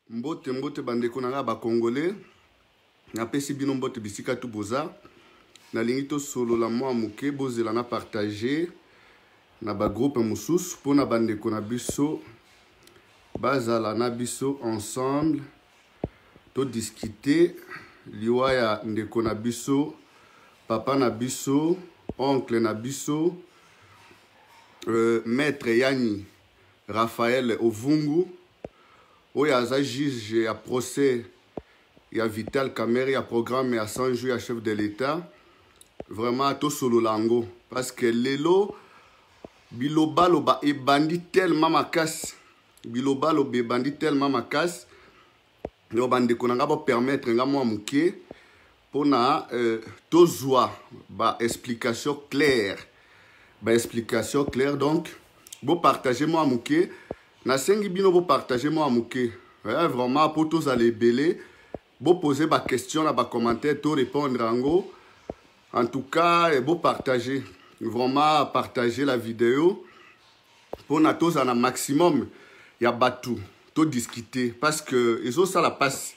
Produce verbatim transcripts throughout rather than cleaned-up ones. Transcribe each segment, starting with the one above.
Mbote mbote bandeko nanga ba congolais na pesi bino mbote bisika tu boza na lingito solo la moi muke bozela na partager na ba groupe mususu pona bandeko na biso bazala na biso ensemble to discuter liwa ya ndeko na biso papa na biso oncle na biso euh, maître Yani Raphaël Ovungu oyo aza juge ya procès ya Vital Kamerhe ya programme ya cent jours ya chef de l'État vraiment to solo lango parce que lelo biloba loba ebandi tellement makasi biloba loba ebandi tellement makasi no bandeko nanga ba permettre nga mwa muke pona euh, tozwa ba explication claire ba explication claire donc bo partager moi muke na sengi bino bo partager moi muke ouais, vraiment pour tous aller belé bo poser ba question na ba commentaire to répondre ango en tout cas bo partager vraiment partager la vidéo pour na tous un maximum ya batu to discuter parce que ils ont ça la passe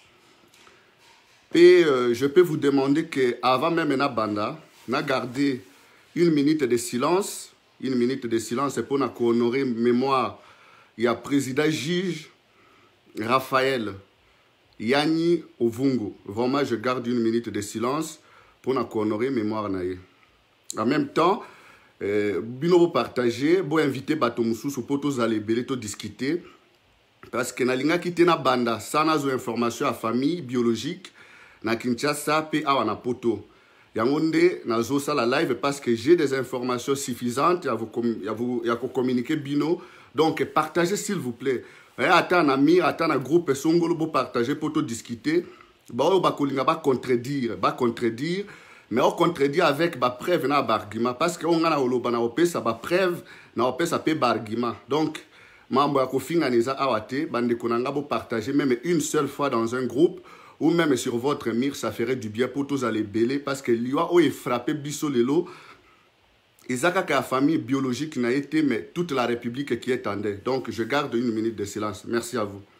et euh, je peux vous demander que avant même na banda na garder une minute de silence une minute de silence pour na honorer mémoire. Il y a président juge Raphaël Yani Ovungu. Vraiment, je garde une minute de silence pour nous honorer mémoire. En même temps, euh, bino partager, bo inviter bato mususu pour tous aller belé to discuter parce que na linga kité na banda sana zo information à famille biologique na Kinshasa pe awa na poto. Yangonde na zo sala live parce que j'ai des informations suffisantes à vous à vous à communiquer bino. Donc, partagez s'il vous plaît. Attends, un ami, attends, un groupe, songolo, pour partager, pour tout discuter. Bah, on va contredire, va contredire, mais on contredire avec ba preuve na argument parce que on a oloba na opesa ba preuve na opesa pe ba argument. Donc, mambo ya kofinga neza awate, bande konanga bo partager même une seule fois dans un groupe ou même sur votre mur, ça ferait du bien pour tous aller belé parce que liwa o est frappé biso lelo. Isaka que la famille biologique n'a été, mais toute la République qui attendait. Donc, je garde une minute de silence. Merci à vous.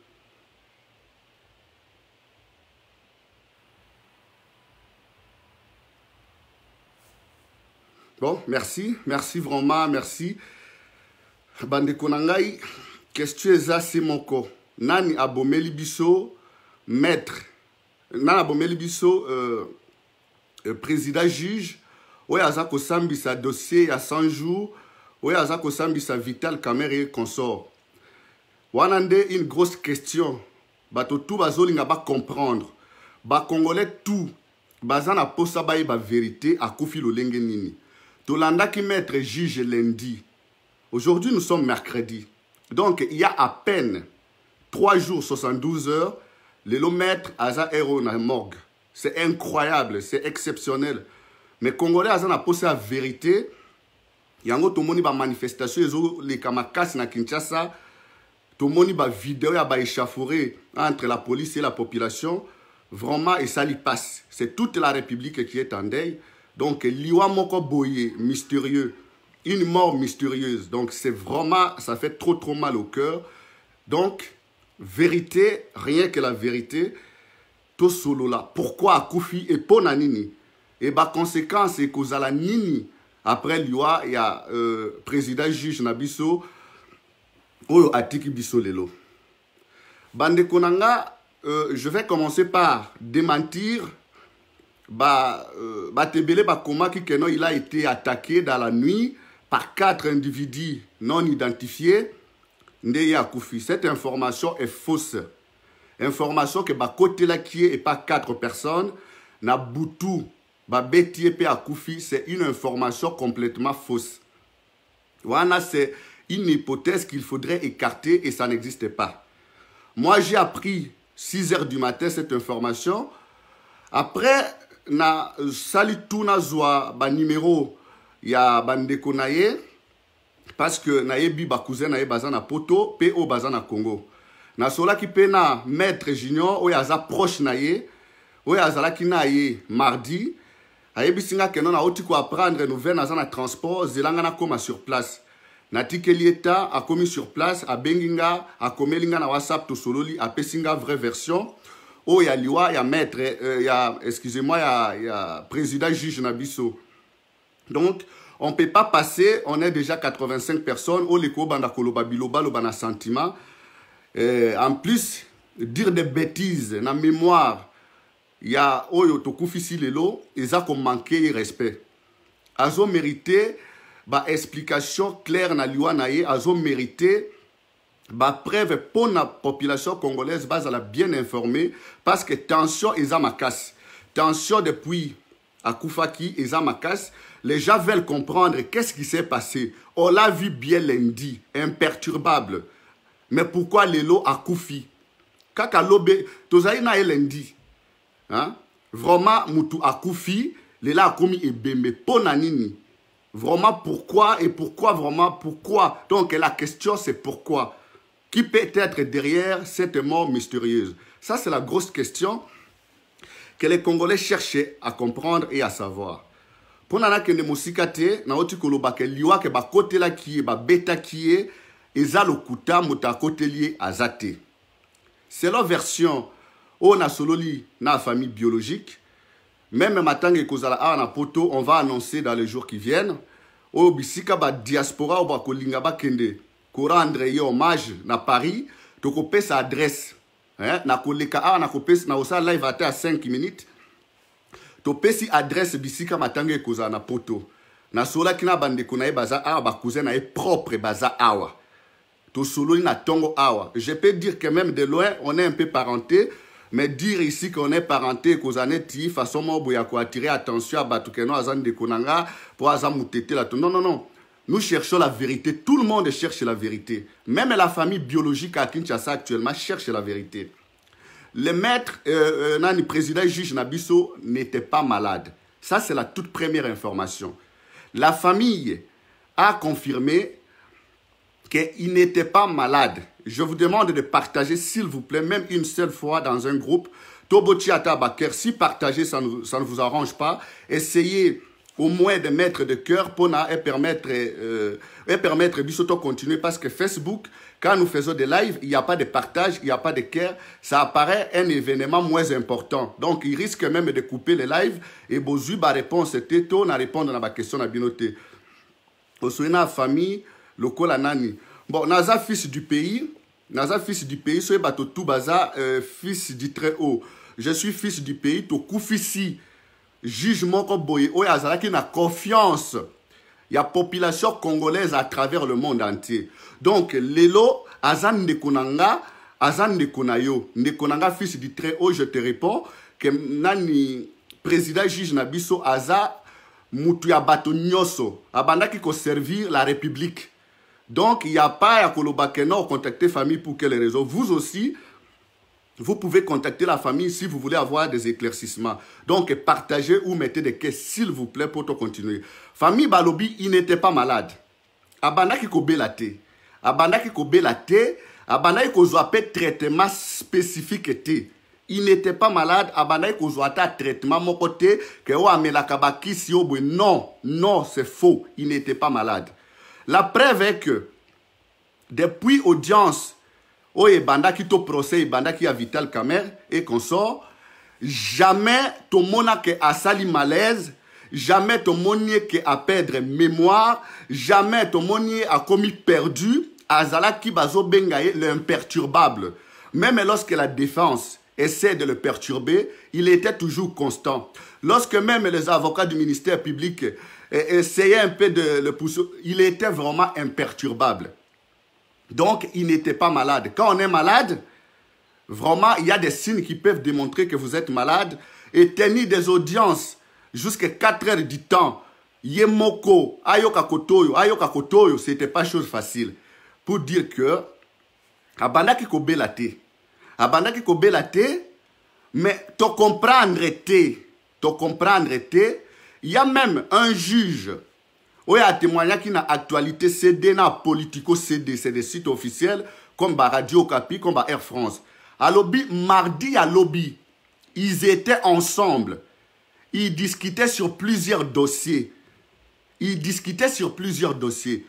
Bon, merci. Merci vraiment, merci. Bande konangai, question eza simoko. Nani abomeli biso, maître. Nani abomeli biso, euh, euh, président juge. Oui, aza ko sambi sa dossier à cent jours. Oui, aza ko sambi sa Vital Kamerhe consort. Wanande une grosse question. Bato tout bazolinga ba comprendre. Ba congolais tout. Bazana posa ba ba vérité à Kofi Lolenge nini. Tolanda qui maître juge lundi. Aujourd'hui nous sommes mercredi. Donc il y a à peine trois jours soixante-douze heures. Le maître aza héros na morgue. C'est incroyable, c'est exceptionnel. Mais Congolais azana posé la vérité. Yango tomoni ba manifestation ezo les kamakasi na Kinshasa. Tomoni ba vidéo ya ba échauffouré entre la police et la population. Vraiment et ça lui passe. C'est toute la République qui est en deuil. Donc liwa moko boye mystérieux, une mort mystérieuse. Donc c'est vraiment ça fait trop trop mal au cœur. Donc vérité, rien que la vérité. To solo là. Pourquoi Akufi et Ponanini? Et par conséquent, c'est qu'aux la nini, après l'I A, il y a euh, président juge Nabiso, ou Atiki Biso Lelo. Bande Konanga, euh, je vais commencer par démentir, bah, euh, bah, Tebele Bakoma qui il a été attaqué dans la nuit par quatre individus non identifiés. Cette information est fausse. Information que bah, côté là qui est et pas quatre personnes, na Boutou. C'est une information complètement fausse. Voilà, c'est une hypothèse qu'il faudrait écarter et ça n'existe pas. Moi, j'ai appris six heures du matin cette information. Après, na sali tout na zoa ba numéro ya bandeko naye parce que naye bi ba cousin naye bazana poto pe o bazana Congo. Na sola ki pe na maître junior o ya za proche naye o ya zala ki naye mardi. Ayebisinga que non a oti ko apprendre nouvelle dans un transport zelanga na koma sur place natikeli eta a commis sur place a benginga a komelinga na WhatsApp to sololi a pesinga vraie version o ya liwa ya maître euh, ya excusez-moi ya ya président juge Nabiso. Donc on peut pas passer, on est déjà quatre-vingt-cinq personnes au leko banda koloba biloba lo bana sentiment euh, en plus dire des bêtises na mémoire ya oyo to kufisi lelo eza ko manquer respect azo mérité ba explication claire na liwa na ye azo mérité ba preuve pour la population congolaise base à la bien informée parce que tension eza makas tension depuis à Koufaki eza makas les gens veulent comprendre qu'est-ce qui s'est passé on l'a vu bien lundi imperturbable mais pourquoi lelo a Koufi kaka lobe tozali na lundi hein vraiment mutu a Koufi lela a komi ebembe pona nini. Vraiment pourquoi et pourquoi vraiment pourquoi. Donc la question c'est pourquoi. Qui peut être derrière cette mort mystérieuse? Ça c'est la grosse question que les Congolais cherchaient à comprendre et à savoir. Pour nana que ne musikate na oti koloba ke liwa ke ba kote la ki ba beta ki e eza lokuta muta kote lié azate. C'est leur version on a sololi na famille biologique. Même matange kozala a na poto, on va annoncer dans les jours qui viennent. Au bisika ba diaspora ou ba kolinga ba kende ko rendre yo hommage na Paris, to ko pesa adresse. Hein, na koleka a na ko pesa na osa live ate à cinq minutes. To pesi adresse bisika matange kozala na poto. Na sola kina bande ko na e baza a ba cousin na e propre baza awa. To solo na tongo awa. Je peux dire que même de loin on est un peu parenté. Mais dire ici qu'on est parenté, qu'aux années ti, façon moi, il faut attirer attention à Batukeno, à Zan de Konanga, pour Azamutete là. Non, non, non. Nous cherchons la vérité. Tout le monde cherche la vérité. Même la famille biologique à Kinshasa actuellement cherche la vérité. Le maître, euh, euh, le président juge Nabiso n'était pas malade. Ça, c'est la toute première information. La famille a confirmé qu'il n'était pas malade. Je vous demande de partager, s'il vous plaît, même une seule fois dans un groupe. Tobochi Atabaker, si partager, ça ne, ça ne vous arrange pas, essayez au moins de mettre de cœur pour et permettre, euh, et permettre de continuer. Parce que Facebook, quand nous faisons des lives, il n'y a pas de partage, il n'y a pas de cœur. Ça apparaît un événement moins important. Donc, il risque même de couper les lives. Et Bozu, ma réponse était tôt, on a répondu à ma question, on a bien noté. Au la famille, le Kolanani. Bon, Naza, fils du pays, Naza, fils du pays, soyez bateau tout baza, euh, fils du très haut. Je suis fils du pays, to koufisi, jugement comme boye, oye azala qui n'a confiance. Il y a population congolaise à travers le monde entier. Donc, lelo, azan de konanga, azan de konayo, de konanga, fils du très haut, je te réponds, que nani, président juge Nabiso, aza, mutuya bato nyoso, abanda qui ko servir la République. Donc, il n'y a pas à Kolobakeno contacter famille pour quelle raison. Vous aussi, vous pouvez contacter la famille si vous voulez avoir des éclaircissements. Donc, partagez ou mettez des caisses, s'il vous plaît, pour continuer. Famille Balobi, il n'était pas malade. Abanda ki kobe la te. Abanda ki kobe la te. Abanda ki kozwape traitement spécifique te. Il n'était pas malade. Abanda ki kozwata traitement mon côté. Que o amela kabaki si o bwe. Non, non, c'est faux. Il n'était pas malade. La preuve est que depuis audience, au Ebanda qui to procès, Ebanda qui a Vital Kamer et consort, jamais ton mona que a sali malaise, jamais ton monier qui a perdre mémoire, jamais ton monier a commis perdu, Azala qui bazo bengaye l'imperturbable. Même lorsque la défense essaie de le perturber, il était toujours constant. Lorsque même les avocats du ministère public essayaient un peu de le pousser, il était vraiment imperturbable. Donc, il n'était pas malade. Quand on est malade, vraiment, il y a des signes qui peuvent démontrer que vous êtes malade. Et tenir des audiences jusqu'à quatre heures du temps, Yemoko, Ayoka Kotoyo, Ayoka Kotoyo, c'était pas chose facile. Pour dire que, Abanda ki kobe la te, Abanda ki kobe la te, mais te comprendre te, te comprendre te, il y a même un juge, où il y a témoigné qui n'a actualité C D, na politico C D, c'est des sites officiels, comme bah Radio Okapi, comme bah Air France. À lobby, mardi à lobby, ils étaient ensemble. Ils discutaient sur plusieurs dossiers. Ils discutaient sur plusieurs dossiers.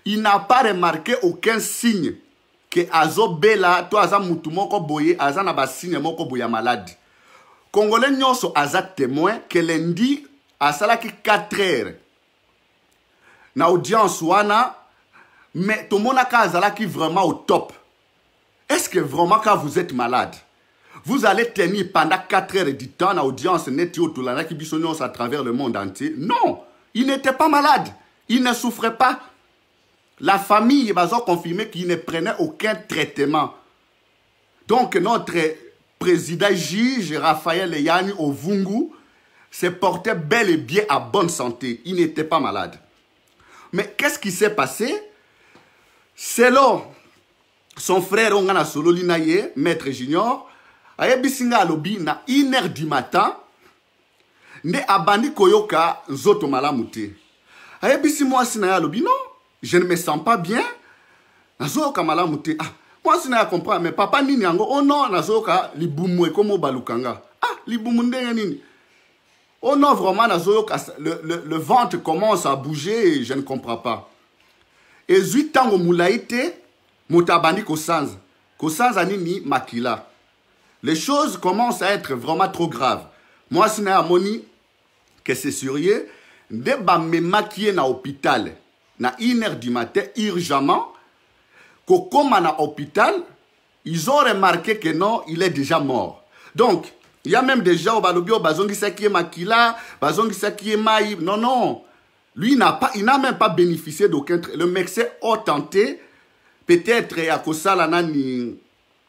il n'a pas remarqué aucun signe que azo bela to aza mutu moko boye aza na ba signe moko boya malade. Congolais nyonso aza témoin que lundi a salaki quatre heures na audience wana, mais tout le monde a azalaki vraiment au top. Est-ce que vraiment quand vous êtes malade, vous allez tenir pendant quatre heures du temps na audience neti otulana ki bisonyons à travers le monde entier? Non, il n'était pas malade, il ne souffrait pas. La famille va confirmer qu'il ne prenait aucun traitement. Donc notre président juge Raphaël Yani Ovungu se portait bel et bien à bonne santé. Il n'était pas malade. Mais qu'est-ce qui s'est passé? Selon son frère Ongana Sololinaye, maître junior, ayebisinga alobi na une heure du matin, ne abandi koyoka nzoto malamute. Ayebisi moi sina alobi non, je ne me sens pas bien. Nazoka malamute. Ah, moi sina comprendre mais papa nini yango? Oh non, nazoka libumu ekomo balukanga. Ah, libumu ndenge nini? Oh non, vraiment nazoka le, le, le ventre commence à bouger et je ne comprends pas. Et huit ans au moulaïte, mutabandi kosanza. Kosanza nini makila. Les choses commencent à être vraiment trop graves. Moi, si na amoni que c'est sérieux, dès ba me maquiller na hôpital, na une heure du matin, urgemment, comme na hôpital, ils ont remarqué que non, il est déjà mort. Donc, il y a même des gens au balobio, bazongi sakie makila, bazongi sakie maïb. Non, non. Lui, il n'a pas, il n'a même pas bénéficié d'aucun. Le médecin a tenté, peut-être à Kosala nani,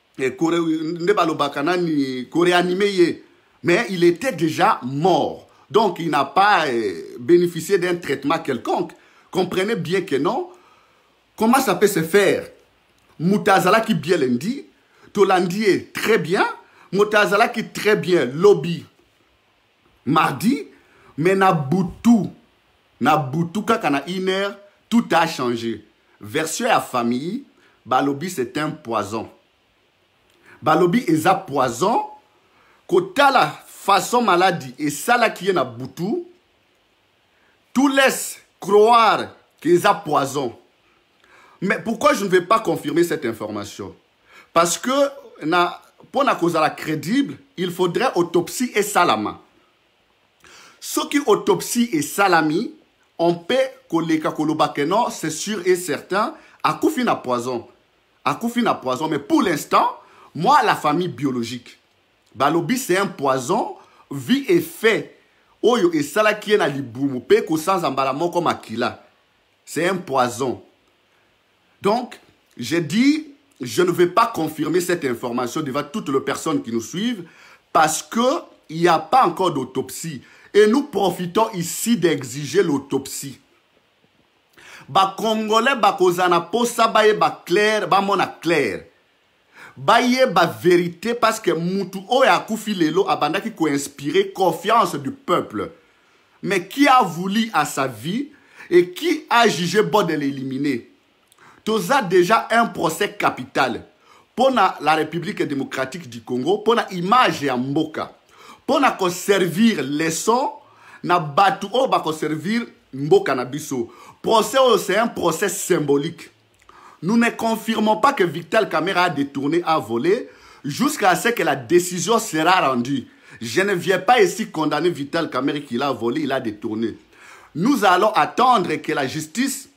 mais il était déjà mort. Donc, il n'a pas bénéficié d'un traitement quelconque. Comprenez bien que non. Comment ça peut se faire? Moutazala qui bien lundi, Tolandi est très bien, Moutazala qui très bien, lobby mardi, mais Nabutu, Nabutu, quand on a une heure, tout a changé. Version à famille, Balobi c'est un poison. Balobi est un poison, quand la façon maladie et ça là qui est na Butu, tout laisse croire qu'il est un poison. Mais pourquoi je ne vais pas confirmer cette information? Parce que na, pour la cause la crédible, il faudrait autopsie et salama. Ce qui autopsie et salami, on peut coller non, c'est sûr et certain, à koufi na poison. À koufi na poison. Mais pour l'instant, moi, la famille biologique, Balobi, c'est un poison, vie et fait. Oyo et sala qui est na libumu, pe ko sans emballement comme akila. C'est un poison. Donc, j'ai dit, je ne vais pas confirmer cette information devant toutes les personnes qui nous suivent parce qu'il n'y a pas encore d'autopsie. Et nous profitons ici d'exiger l'autopsie. Ba Congolais, ba kozana posa ba ye ba clair, ba mona clair. Ba ye ba vérité parce que mutu oya koufi lelo abanda qui ko inspiré confiance du peuple. Mais qui a voulu à sa vie et qui a jugé bon de l'éliminer? Tous a déjà un procès capital pour la République démocratique du Congo, pour l'image ya mboka, pour na servir leçon na batu o ba servir mboka na biso. Procès c'est un procès symbolique. Nous ne confirmons pas que Vital Kamerhe a détourné, a volé, jusqu'à ce que la décision sera rendue. Je ne viens pas ici condamner Vital Kamerhe qu'il a volé, il a détourné. Nous allons attendre que la justice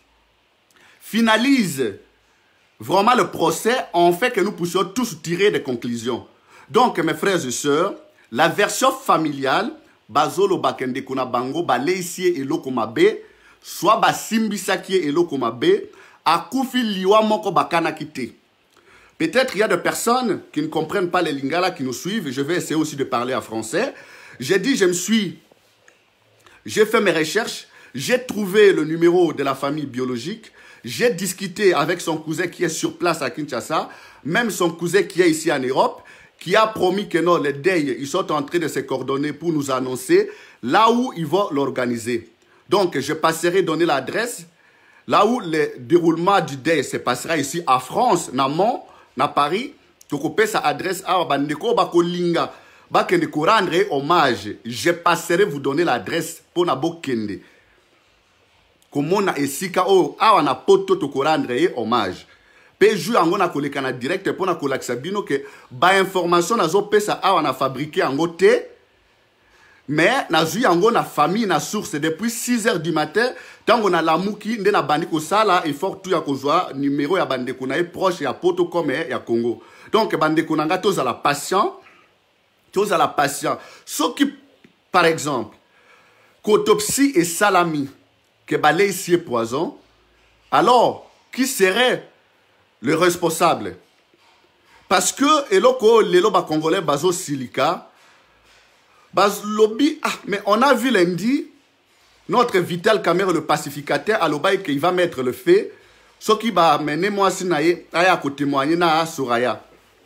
finalise vraiment le procès, en fait que nous puissions tous tirer des conclusions. Donc, mes frères et sœurs, la version familiale, Bazolo Bakende Kuna Bango, Baleisie et Lokomabe, soit Basimbisaki et Lokomabe, Akufi Liwa Moko Bakana Kite. Peut-être il y a des personnes qui ne comprennent pas les lingala qui nous suivent. Je vais essayer aussi de parler en français. J'ai dit, je me suis... J'ai fait mes recherches. J'ai trouvé le numéro de la famille biologique. J'ai discuté avec son cousin qui est sur place à Kinshasa. Même son cousin qui est ici en Europe. Qui a promis que non, les deuils, ils sont en train de se coordonner pour nous annoncer là où ils vont l'organiser. Donc, je passerai donner l'adresse. Là où le déroulement du deuil se passera ici à France, Namon, na Paris, tu coupes sa adresse à Bandeko Bakolinga, Bakende ko rendre hommage. Je passerai vous donner l'adresse pour Nabo Kende. komona esika o awa na poto to ko rendre ye hommage pe ju yango na koleka na direct po na kolakisa bino ke ba information nazo pesa awa na fabriquer yango te mais na zu yango na famille na source depuis six heures du matin tango na lamuki nde na bandi ko sala effort tout ya kozwa numéro ya bande ko na e proche ya poto comme ya Congo. Donc bande ko nanga toza la patient toza la patient ce qui par exemple qu'autopsie et salami que balé ici est poison, alors qui serait le responsable? Parce que eloko lelo ba congolais bazo silica baz lobby ah mais on a vu lundi notre Vital Kamerhe le pacificateur à l'obaï qu'il va mettre le fait ce qui va amener moi sinaye aya ko témoigner na Soraya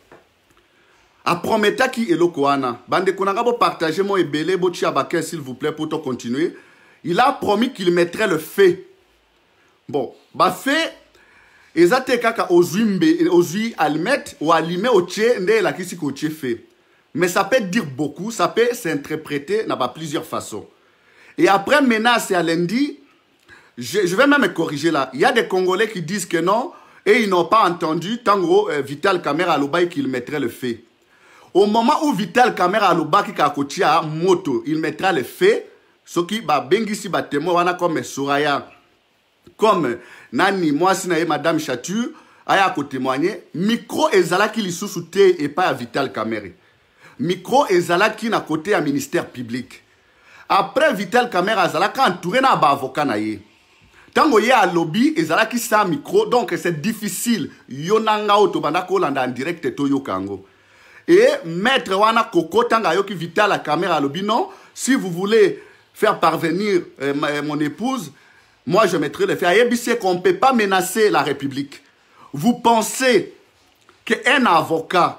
a prometa qui eloko ana bande konanga bo partager mon ebele bo tia baké s'il vous plaît pour to continuer. Il a promis qu'il mettrait le fait. Bon, bah fait ezate kaka ozwimbe ozwi almet ou alime oche nde la kisi ko che fait. Mais ça peut dire beaucoup, ça peut s'interpréter dans plusieurs façons. Et après menace à lundi, je, je vais même me corriger là. Il y a des Congolais qui disent que non et ils n'ont pas entendu tango euh, Vital Kamerhe alobai qu'il mettrait le fait. Au moment où Vital Kamerhe alobai ki kakotia moto, il mettra le fait. Ce qui ba bengisi ba témoin wana comme Soraya, comme nani moi si na madame Chatu aya ko témoigner micro ezala ki lisusu te et pas Vital Kamerhe. Micro ezala ki na côté à ministère public. Après Vital Kamerhe azala ka entouré na ba avocat na ye. Tango ye a lobby ezala ki sa micro donc c'est difficile yonanga auto banda ko landa en direct to yo kango. Et maître wana koko tanga yo ki Vital Kamerhe a lobby non si vous voulez faire parvenir euh, ma, mon épouse, moi je mettrai le fait. Ayebissé qu'on ne peut pas menacer la République. Vous pensez qu'un avocat,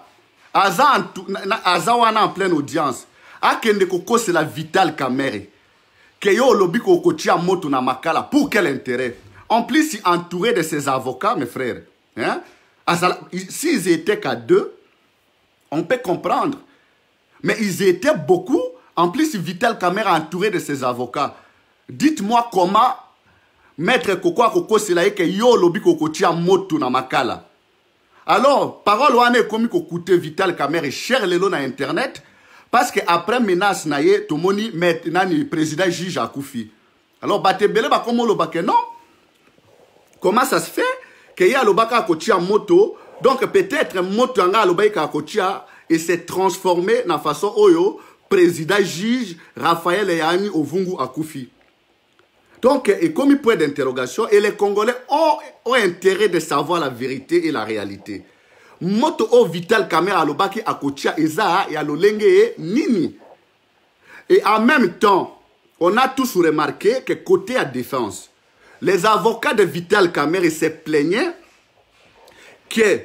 Azawana en pleine audience, a kende koko c'est la Vital Kamerhe, que yo lobby koko tia moto na makala, pour quel intérêt? En plus, il entouré de ses avocats, mes frères. Hein? S'ils étaient qu'à deux, on peut comprendre. Mais ils étaient beaucoup. En plus, Vital Kamerhe entouré de ses avocats. Dites-moi comment Maître Koko Koko c'est là que yo lobby Koko tia moto na makala. Alors, parole wane komi ko coûte Vital Kamerhe cher lelo na internet parce que après menace na ye tomoni maintenant ni président juge Akoufi. Alors batebele ba komo loba que non. Comment ça se fait que ya lobaka ko tia moto donc peut-être moto nga loba ka ko tia et s'est transformé na façon oyo président juge Raphaël Eyani Ovungu Akoufi. Donc, et comme il point d'interrogation, et les Congolais ont, ont intérêt de savoir la vérité et la réalité. Moto o Vital Kamerhe alobaki akotia eza ya lolenge nini. Et en même temps, on a tous remarqué que côté à défense, les avocats de Vital Kamerhe se plaignaient que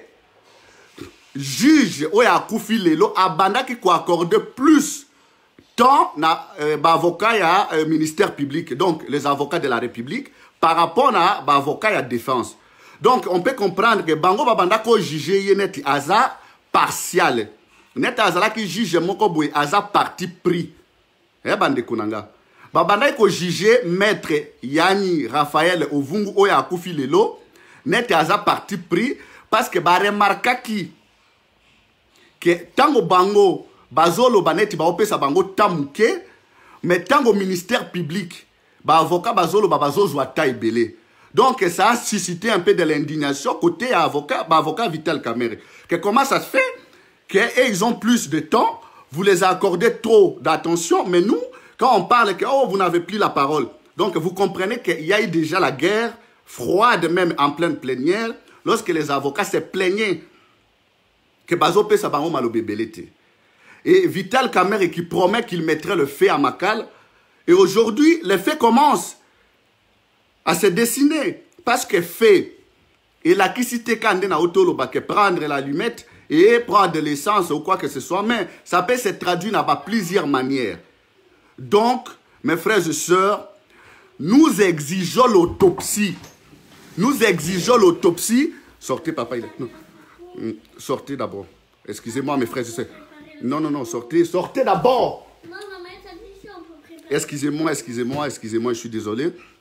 juge Oya Akoufi Lelo abandaki ko accorde plus tant na euh, bah, avocat ya euh, ministère public, donc les avocats de la République, par rapport à bah, avocat ya défense. Donc on peut comprendre que bango babanda ko juge yenet aza partial. Net azala ki juge moko boy aza parti pris. Eh bande kunanga. Babanda ko juge maître Yani Raphaël Ovungu Oya Akoufi Lelo net aza parti pris parce que ba remarka ki que tango bango bazolo baneti ba opesa bango tamuke mais tango ministère public ba avocat bazolo ba bazozwa taibele. Donc ça a suscité un peu de l'indignation côté avocat ba avocat Vital Kamerhe. Que comment ça se fait que et ils ont plus de temps, vous les accordez trop d'attention mais nous quand on parle que oh vous n'avez plus la parole. Donc vous comprenez qu'il y a eu déjà la guerre froide même en pleine plénière lorsque les avocats se plaignaient que bazo pesa bango malobe belete. Et Vital Kamerhe qui promet qu'il mettrait le fait à Makala. Et aujourd'hui, les faits commencent à se dessiner. Parce que fait, et la kisite kande na otoloba que prendre l'allumette et prendre de l'essence ou quoi que ce soit, mais ça peut se traduire dans plusieurs manières. Donc, mes frères et sœurs, nous exigeons l'autopsie. Nous exigeons l'autopsie. Sortez, papa, il est... Non. Sortez d'abord. Excusez-moi, mes frères et sœurs. Non, non, non, sortez, sortez d'abord. Non, non, mais ça dit si on peut préparer. Excusez-moi, excusez-moi, excusez-moi, je suis désolé.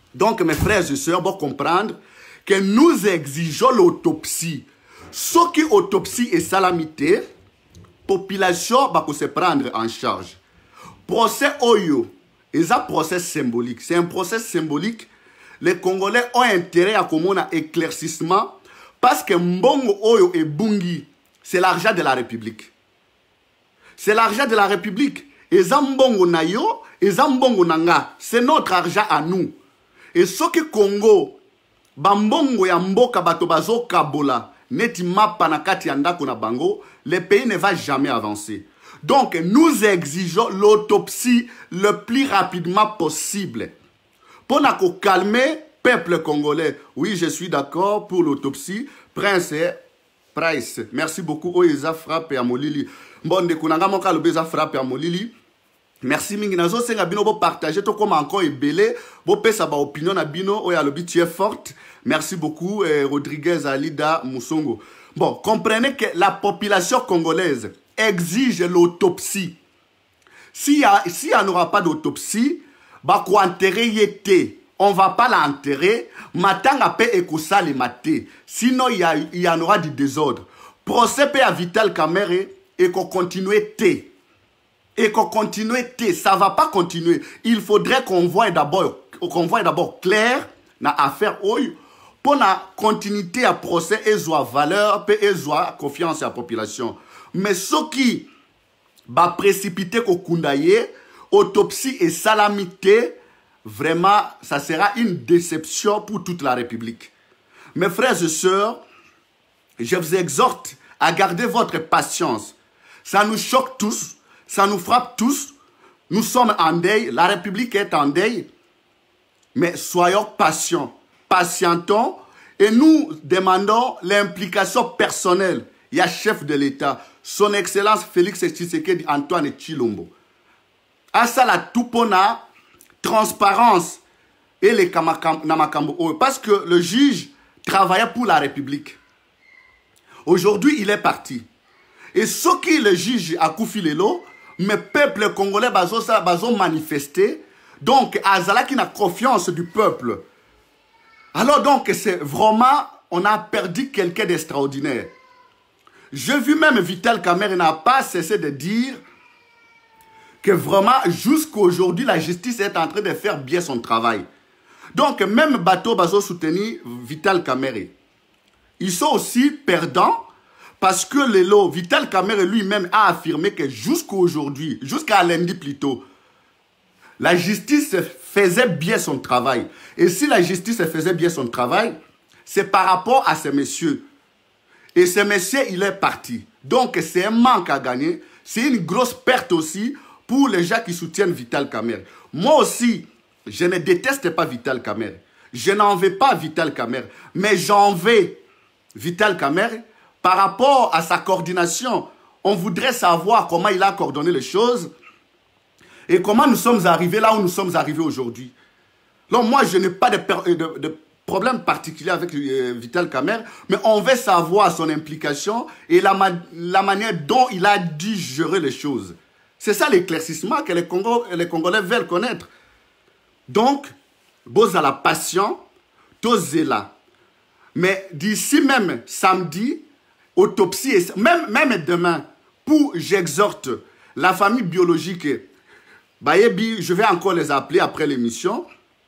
Donc, mes frères et sœurs, vous comprendre que nous exigeons l'autopsie. Ce qui autopsie et salamité, population va se prendre en charge. Procès Oyo, c'est un procès symbolique. C'est un procès symbolique. Les Congolais ont intérêt à comment un éclaircissement parce que Mbongo Oyo et Bungi, c'est l'argent de la République. C'est l'argent de la République. Et Zambongo Nayo, et Zambongo Nanga, c'est notre argent à nous. Et ce qui Congo, Bambongo ya Mboka Batobazo Kabola, Neti Mapa Nakati Andako na Bango, le pays ne va jamais avancer. Donc, nous exigeons l'autopsie le plus rapidement possible. Pour nous calmer, peuple congolais. Oui, je suis d'accord pour l'autopsie. Prince Price. Merci beaucoup. Oeza frappe à Molili. Bon, de Kunanga Moka le beza frappe à Molili. Merci mingi nazo senga bino bo partager to comme encore et belé bo pesa ba opinion na bino oya lobi tu es forte. Merci beaucoup eh, Rodriguez Alida Musongo. Bon, comprenez que la population congolaise exige l'autopsie. S'il si n'y aura pas d'autopsie, bah quoi enterrer yété, on va pas l'enterrer. Matanga pe ekosa le maté. Sinon il y, y en aura du désordre. Procès pe à Vital Kamerhe et qu'on continue té. Et qu'on continue té. Ça va pas continuer. Il faudrait qu'on voie d'abord qu'on voie d'abord clair na affaire oyo. Pour la continuité à procès et soit valeur et soit confiance à la population. Mais ce qui va précipiter au Kundaye, autopsie et salamité, vraiment, ça sera une déception pour toute la République. Mes frères et sœurs, je vous exhorte à garder votre patience. Ça nous choque tous, ça nous frappe tous. Nous sommes en deuil, la République est en deuil. Mais soyons patients, patientons et nous demandons l'implication personnelle. Il y a chef de l'État, son Excellence Félix Tshisekedi Antoine Tshilombo. À ça la toupona, transparence et les Namakambo. Parce que le juge travaillait pour la République. Aujourd'hui, il est parti. Et ce qui le juge a Koufilelo, mais peuple congolais bazo manifesté. Donc, Azala qui n'a confiance du peuple. Alors donc, c'est vraiment, on a perdu quelqu'un d'extraordinaire. J'ai vu même Vital Kamerhe n'a pas cessé de dire que vraiment, jusqu'à aujourd'hui, la justice est en train de faire bien son travail. Donc, même Bateau Bazo soutenu Vital Kamerhe. Ils sont aussi perdants parce que le lot, Vital Kamerhe lui-même a affirmé que jusqu'à aujourd'hui, jusqu'à lundi plutôt, la justice faisait bien son travail. Et si la justice faisait bien son travail, c'est par rapport à ces messieurs. Et ce monsieur, il est parti. Donc, c'est un manque à gagner. C'est une grosse perte aussi pour les gens qui soutiennent Vital Kamerhe. Moi aussi, je ne déteste pas Vital Kamerhe. Je n'en veux pas Vital Kamerhe. Mais j'en veux Vital Kamerhe par rapport à sa coordination. On voudrait savoir comment il a coordonné les choses et comment nous sommes arrivés là où nous sommes arrivés aujourd'hui. Donc, moi, je n'ai pas de, de, de problème particulier avec euh, Vital Kamerhe, mais on veut savoir son implication et la, ma la manière dont il a dû gérer les choses. C'est ça l'éclaircissement que les, Congo les Congolais veulent connaître. Donc, Boza la passion, Tozela. Mais d'ici même samedi, autopsie, et, même, même demain, pour j'exhorte la famille biologique, Bayebi, je vais encore les appeler après l'émission.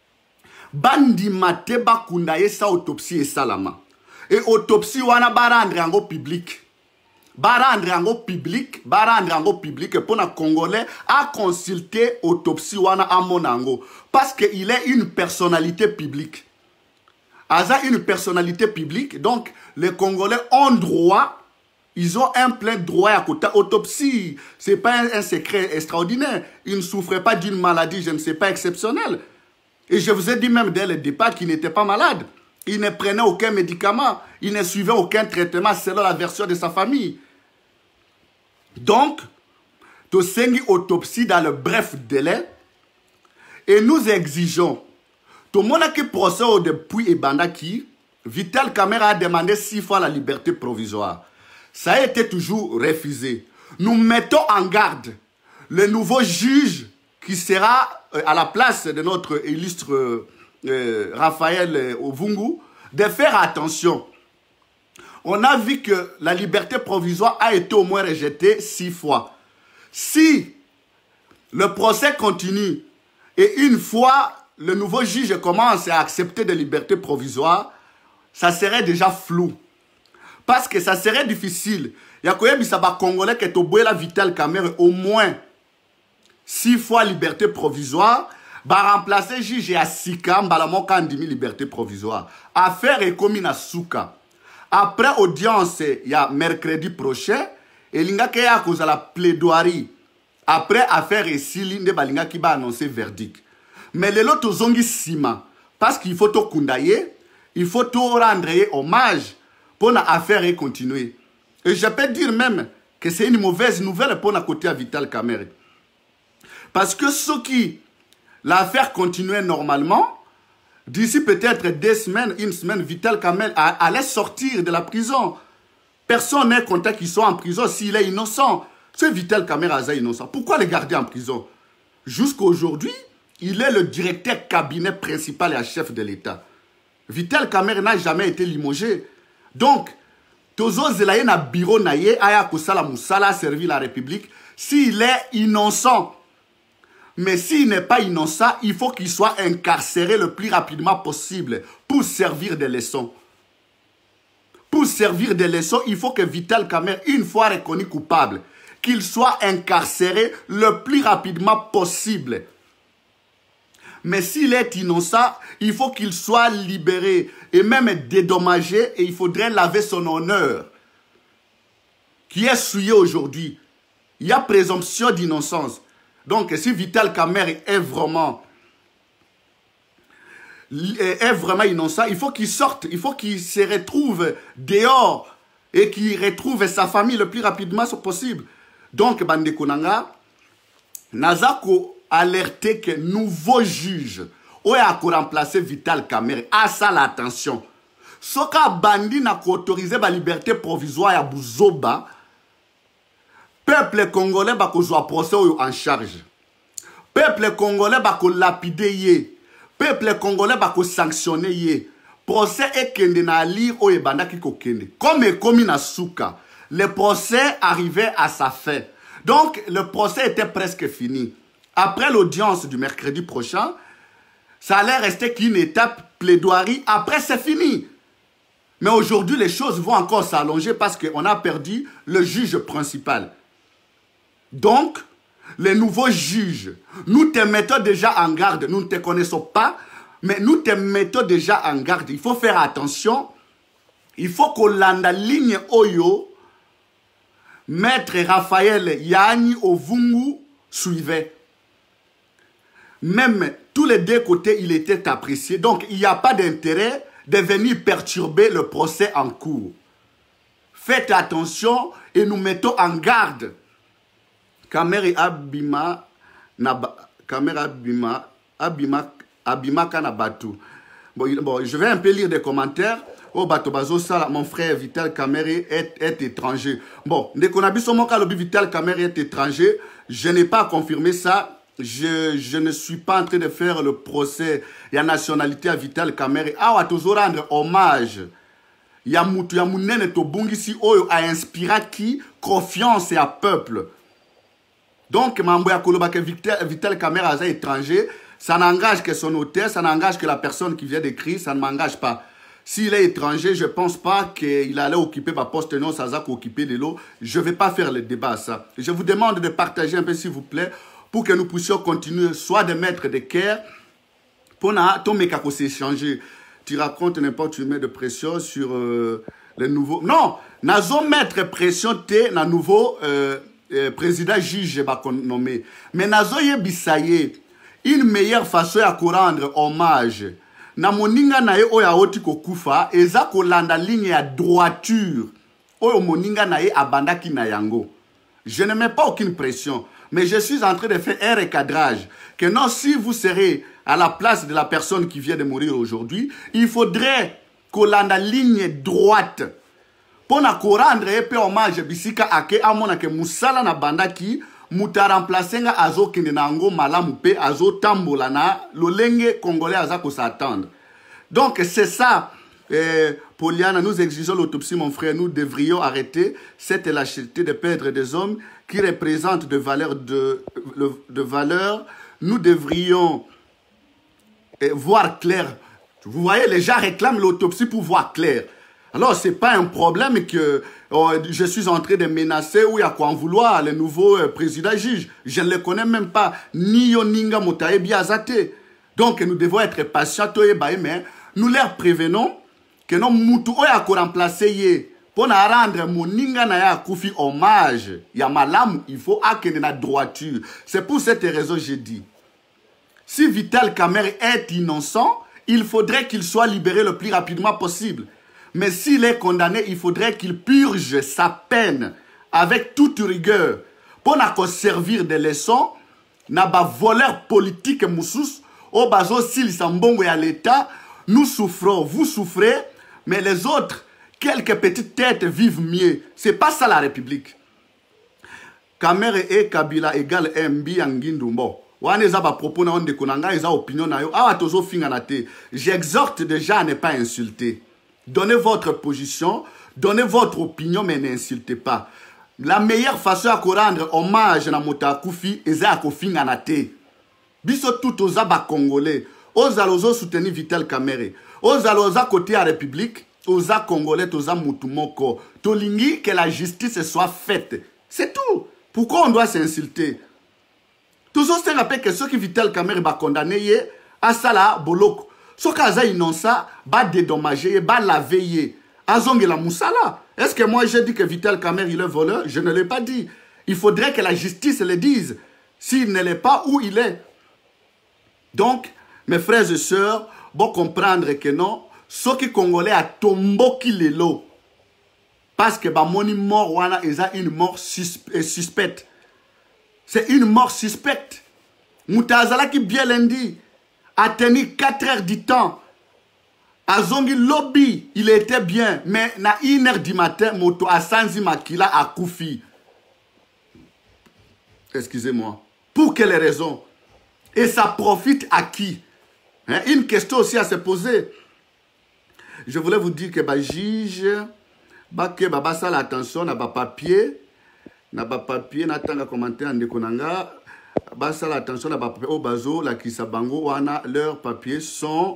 Bandi mate bakundaye sa autopsie et salama. Et autopsie wana barandre ango public. Barandre ango public, barandre ango public pour na Congolais à consulter autopsie wana à monango. Parce qu'il est une personnalité publique. Aza une personnalité publique, donc les Congolais ont droit, ils ont un plein droit à côté. Autopsie, c'est pas un, un secret extraordinaire. Ils ne souffraient pas d'une maladie, je ne sais pas, exceptionnelle. Et je vous ai dit même dès le départ qu'il n'était pas malade. Il ne prenait aucun médicament. Il ne suivait aucun traitement selon la version de sa famille. Donc, tu sengi autopsie dans le bref délai. Et nous exigeons. Tout le monde qui procède depuis Ebandaki, Vital Kamerhe a demandé six fois la liberté provisoire. Ça a été toujours refusé. Nous mettons en garde le nouveau juge qui sera à la place de notre illustre euh, Raphaël euh, Ovungu de faire attention. On a vu que la liberté provisoire a été au moins rejetée six fois. Si le procès continue et une fois le nouveau juge commence à accepter des libertés provisoires, ça serait déjà flou. Parce que ça serait difficile. Il y a quand même des Congolais qui ont la Vital Kamerhe au moins six fois liberté provisoire. Ba remplacer juge à Sika, Mbalamoka Andimi liberté provisoire. Affaire est commis à Souka. Après audience, il y a mercredi prochain. Et l'inga qui a cause à la plaidoirie. Après affaire et Silinde Balinga qui va annoncer verdict. Mais les autres zongi sima. Parce qu'il faut tout kundaye. Il faut tout rendre hommage pour l'affaire et continuer. Et je peux dire même que c'est une mauvaise nouvelle pour la côté à Vital Kamerhe. Parce que ceux qui l'affaire continuait normalement, d'ici peut-être deux semaines, une semaine, Vital Kamerhe allait sortir de la prison. Personne n'est content qu'il soit en prison s'il est innocent. C'est Vital Kamerhe est innocent. Pourquoi le garder en prison? Jusqu'à aujourd'hui, il est le directeur cabinet principal et chef de l'État. Vital Kamerhe n'a jamais été limogé. Donc, Tozo Zelaye na bureau naye aya kusala musala servi la République s'il est innocent. Mais s'il n'est pas innocent, il faut qu'il soit incarcéré le plus rapidement possible pour servir de leçons. Pour servir de leçons, il faut que Vital Kamerhe, une fois reconnu coupable, qu'il soit incarcéré le plus rapidement possible. Mais s'il est innocent, il faut qu'il soit libéré et même dédommagé et il faudrait laver son honneur qui est souillé aujourd'hui. Il y a présomption d'innocence. Donc si Vital Kamerhe est vraiment, est vraiment innocent, il faut qu'il sorte, il faut qu'il se retrouve dehors et qu'il retrouve sa famille le plus rapidement possible. Donc, Bande Konanga, Nazako alerté que nouveau juge ou a remplacé Vital Kamerhe à ça l'attention. Soka bandi n'a autorisé la liberté provisoire à Bouzoba, peuple congolais va jouer procès en charge. Peuple congolais va lapider. Peuple congolais va sanctionner. Procès est kende na lire au ebanda ki kokende. Comme est commis na souka, le procès arrivait à sa fin. Donc le procès était presque fini. Après l'audience du mercredi prochain, ça allait rester qu'une étape plaidoirie. Après, c'est fini. Mais aujourd'hui, les choses vont encore s'allonger parce qu'on a perdu le juge principal. Donc, les nouveaux juges, nous te mettons déjà en garde. Nous ne te connaissons pas, mais nous te mettons déjà en garde. Il faut faire attention. Il faut qu'on landa ligne Oyo. Maître Raphaël Yani Ovungu suivait. Même tous les deux côtés, il était apprécié. Donc, il n'y a pas d'intérêt de venir perturber le procès en cours. Faites attention et nous mettons en garde. Kamerhe Abima, Kamerhe Abima, Abima, Abima Kanabatu. Bon, bon, je vais un peu lire des commentaires. Oh, Batobazo, ça, mon frère Vital Kamerhe est, est étranger. Bon, dès qu'on a vu son mon cas, Vital Kamerhe est étranger. Je n'ai pas confirmé ça. Je, je ne suis pas en train de faire le procès. Il y a nationalité à Vital Kamerhe. Ah, on va toujours rendre hommage. Il y a Moutou, il y a Mounene Tobungisi, Oyo a inspiré qui? Confiance et à peuple. Donc, Mamboya Koloba, que Vital Kamerhe est étranger, ça n'engage que son auteur, ça n'engage que la personne qui vient d'écrire, ça ne m'engage pas. S'il est étranger, je ne pense pas qu'il allait occuper ma poste, non, ça va occuper de l'eau. Je ne vais pas faire le débat à ça. Je vous demande de partager un peu, s'il vous plaît, pour que nous puissions continuer, soit de mettre des cœurs, pour que s'échanger. Tu racontes n'importe où, mets de pression sur euh, les nouveaux... Non, nous mettre pression te na nouveau euh, euh, président juge nommé. Mais nous yebisaye une meilleure façon à rendre hommage. Na moninga na ye oya oti kokufa, eza kolanda ligne ya droiture. Oyo moninga na ye abandaki na yango. Je ne mets pas aucune pression. Mais je suis en train de faire un recadrage. Que non, si vous serez à la place de la personne qui vient de mourir aujourd'hui, il faudrait qu'on ait une ligne droite. Pour nous rendre un peu hommage, bisika ake amona ke musala na bandaki, muta remplacer nga azo kende na ngo malamu pe azo tambola na lolenge congolais aza ko s'attendre. Donc c'est ça. Eh, Poliana, nous exigeons l'autopsie, mon frère. Nous devrions arrêter cette lâcheté de perdre des hommes qui représentent de valeurs de, de valeur. Nous devrions eh, voir clair. Vous voyez, les gens réclament l'autopsie pour voir clair. Alors, ce n'est pas un problème que oh, je suis en train de menacer ou il y a quoi en vouloir le nouveau euh, président-juge. Je ne le connais même pas. Ni Yoninga Moutae Biazate. Donc, nous devons être patients. Mais nous leur prévenons que non mutu oya ko remplacer ye pour na rendre moninga na ya kufi hommage ya malamu, il faut akende na droiture. C'est pour cette raison que j'ai dit, si Vital Kamerhe est innocent, il faudrait qu'il soit libéré le plus rapidement possible. Mais s'il est condamné, il faudrait qu'il purge sa peine avec toute rigueur pour na ko servir de leçon na ba voleur politique moussous au bazo s'il sambongo ya l'état. Nous souffrons, vous souffrez, mais les autres, quelques petites têtes vivent mieux. C'est pas ça la République. Kamerhe et Kabila égale M B Angindumbo. Waneza ba propos na onde konanga eza opinion na yo. Awa tozo finga na te. J'exhorte déjà à ne pas insulter. Donnez votre position, donnez votre opinion, mais n'insultez pas. La meilleure façon à rendre hommage na mota kufi eza ko finga na te. Biso tout oza ba congolais. Oza lozo soutenir Vital Kamerhe. Oza loza côté à République. Oza congolais, oza mutumoko. Tolingi que la justice soit faite. C'est tout. Pourquoi on doit s'insulter? Toujours c'est rappelé que ceux qui Vital Kamerhe va condamner à ça là boloko. Ceux qui ont innocent va dédommager, va laver. Azonge la moussala. Est-ce que moi j'ai dit que Vital Kamerhe il est voleur? Je ne l'ai pas dit. Il faudrait que la justice le dise. S'il ne l'est pas, où il est. Donc, mes frères et sœurs, bon comprendre que non, ceux qui congolais a tombo qui les lots. Parce que bah moni mort wana eza une mort suspe suspecte. C'est une mort suspecte. Moutazala qui bien lundi a tenu quatre heures du temps. A zongi lobby, il était bien, mais na une heure du matin, moto a sanzi makila a koufi. Excusez-moi. Pour quelles raisons? Et ça profite à qui? Hein? Une question aussi à se poser. Je voulais vous dire que bah juge, bah que bah bah ça l'attention na bah papier, na bah papier na tanga commenter en déconanga, bah ça l'attention na bah papier au bazo la kisabango wana leurs papiers sont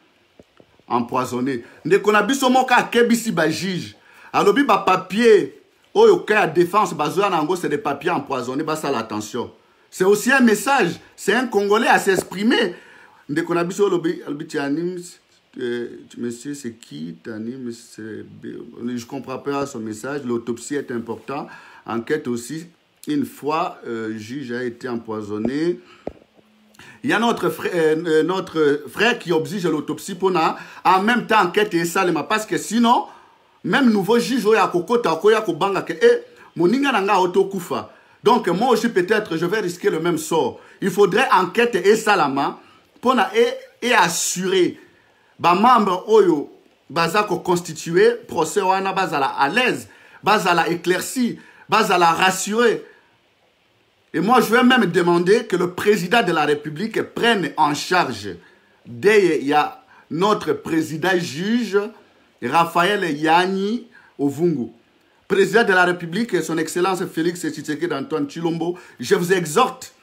empoisonnés. Ndekonabiso moka kebisi bah juge. Alors bi bah papier au yo ka défense bazo na ngo c'est des papiers empoisonnés, bah ça l'attention. C'est aussi un message, c'est un Congolais à s'exprimer. Ndekonabiso lobi albiti anim. Euh, monsieur, c'est qui Tanim? Je comprends pas son message. L'autopsie est importante. Enquête aussi. Une fois, euh, juge a été empoisonné. Il y a notre frère, euh, notre frère qui oblige l'autopsie pour na, en même temps enquête et salema. Parce que sinon, même nouveau juge oya kokota oya kobanga que eh moninga nanga autokufa. Donc moi aussi peut-être je vais risquer le même sort. Il faudrait enquête et salama pour na et, et assurer. Ba membre oyo bazako constitué procès wana bazala à l'aise, bazala éclairci, bazala rassuré. Et moi je vais même demander que le président de la République prenne en charge. Dès il y a notre président juge Raphaël Yani Ovungu, président de la République, son excellence Félix Tshisekedi Antoine Tshilombo, je vous exhorte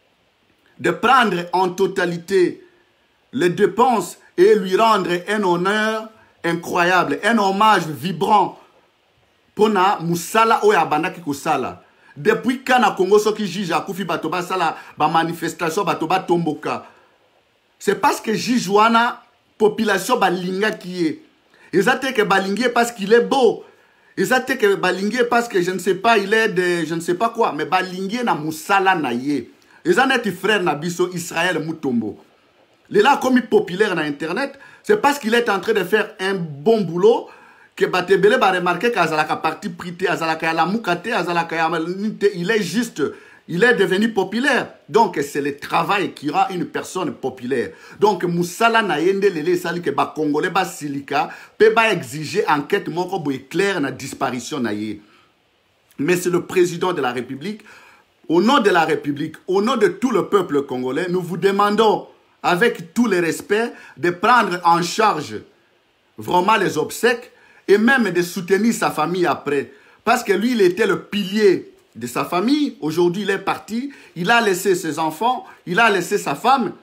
de prendre en totalité les dépenses et lui rendre un honneur incroyable, un hommage vibrant pour na musala oya bandaki kusala. Depuis quand na Congo soki juge akufi bato basala ba manifestation bato ba tomboka. C'est parce que juge wana population balinga qui est. Ils attendent que balingue parce qu'il est beau. Ils attendent que balingue parce que je ne sais pas il est de je ne sais pas quoi, mais balingue na musala na ye. Ils en est frère na biso Israël Mutombo. Il est là comme il est populaire dans Internet, c'est parce qu'il est en train de faire un bon boulot que Batebele va remarquer qu'Azalaka parti prité, Azalaka la moukate, Azalaka il est juste, il est devenu populaire. Donc c'est le travail qui rend une personne populaire. Donc Moussala Nayende Lele Sali que ba Congolais ba Silika peut pas exiger enquête moko bo éclair na disparition naye. Mais c'est le président de la République au nom de la République, au nom de tout le peuple congolais, nous vous demandons, avec tout le respect, de prendre en charge vraiment les obsèques et même de soutenir sa famille après. Parce que lui, il était le pilier de sa famille. Aujourd'hui, il est parti. Il a laissé ses enfants, il a laissé sa femme.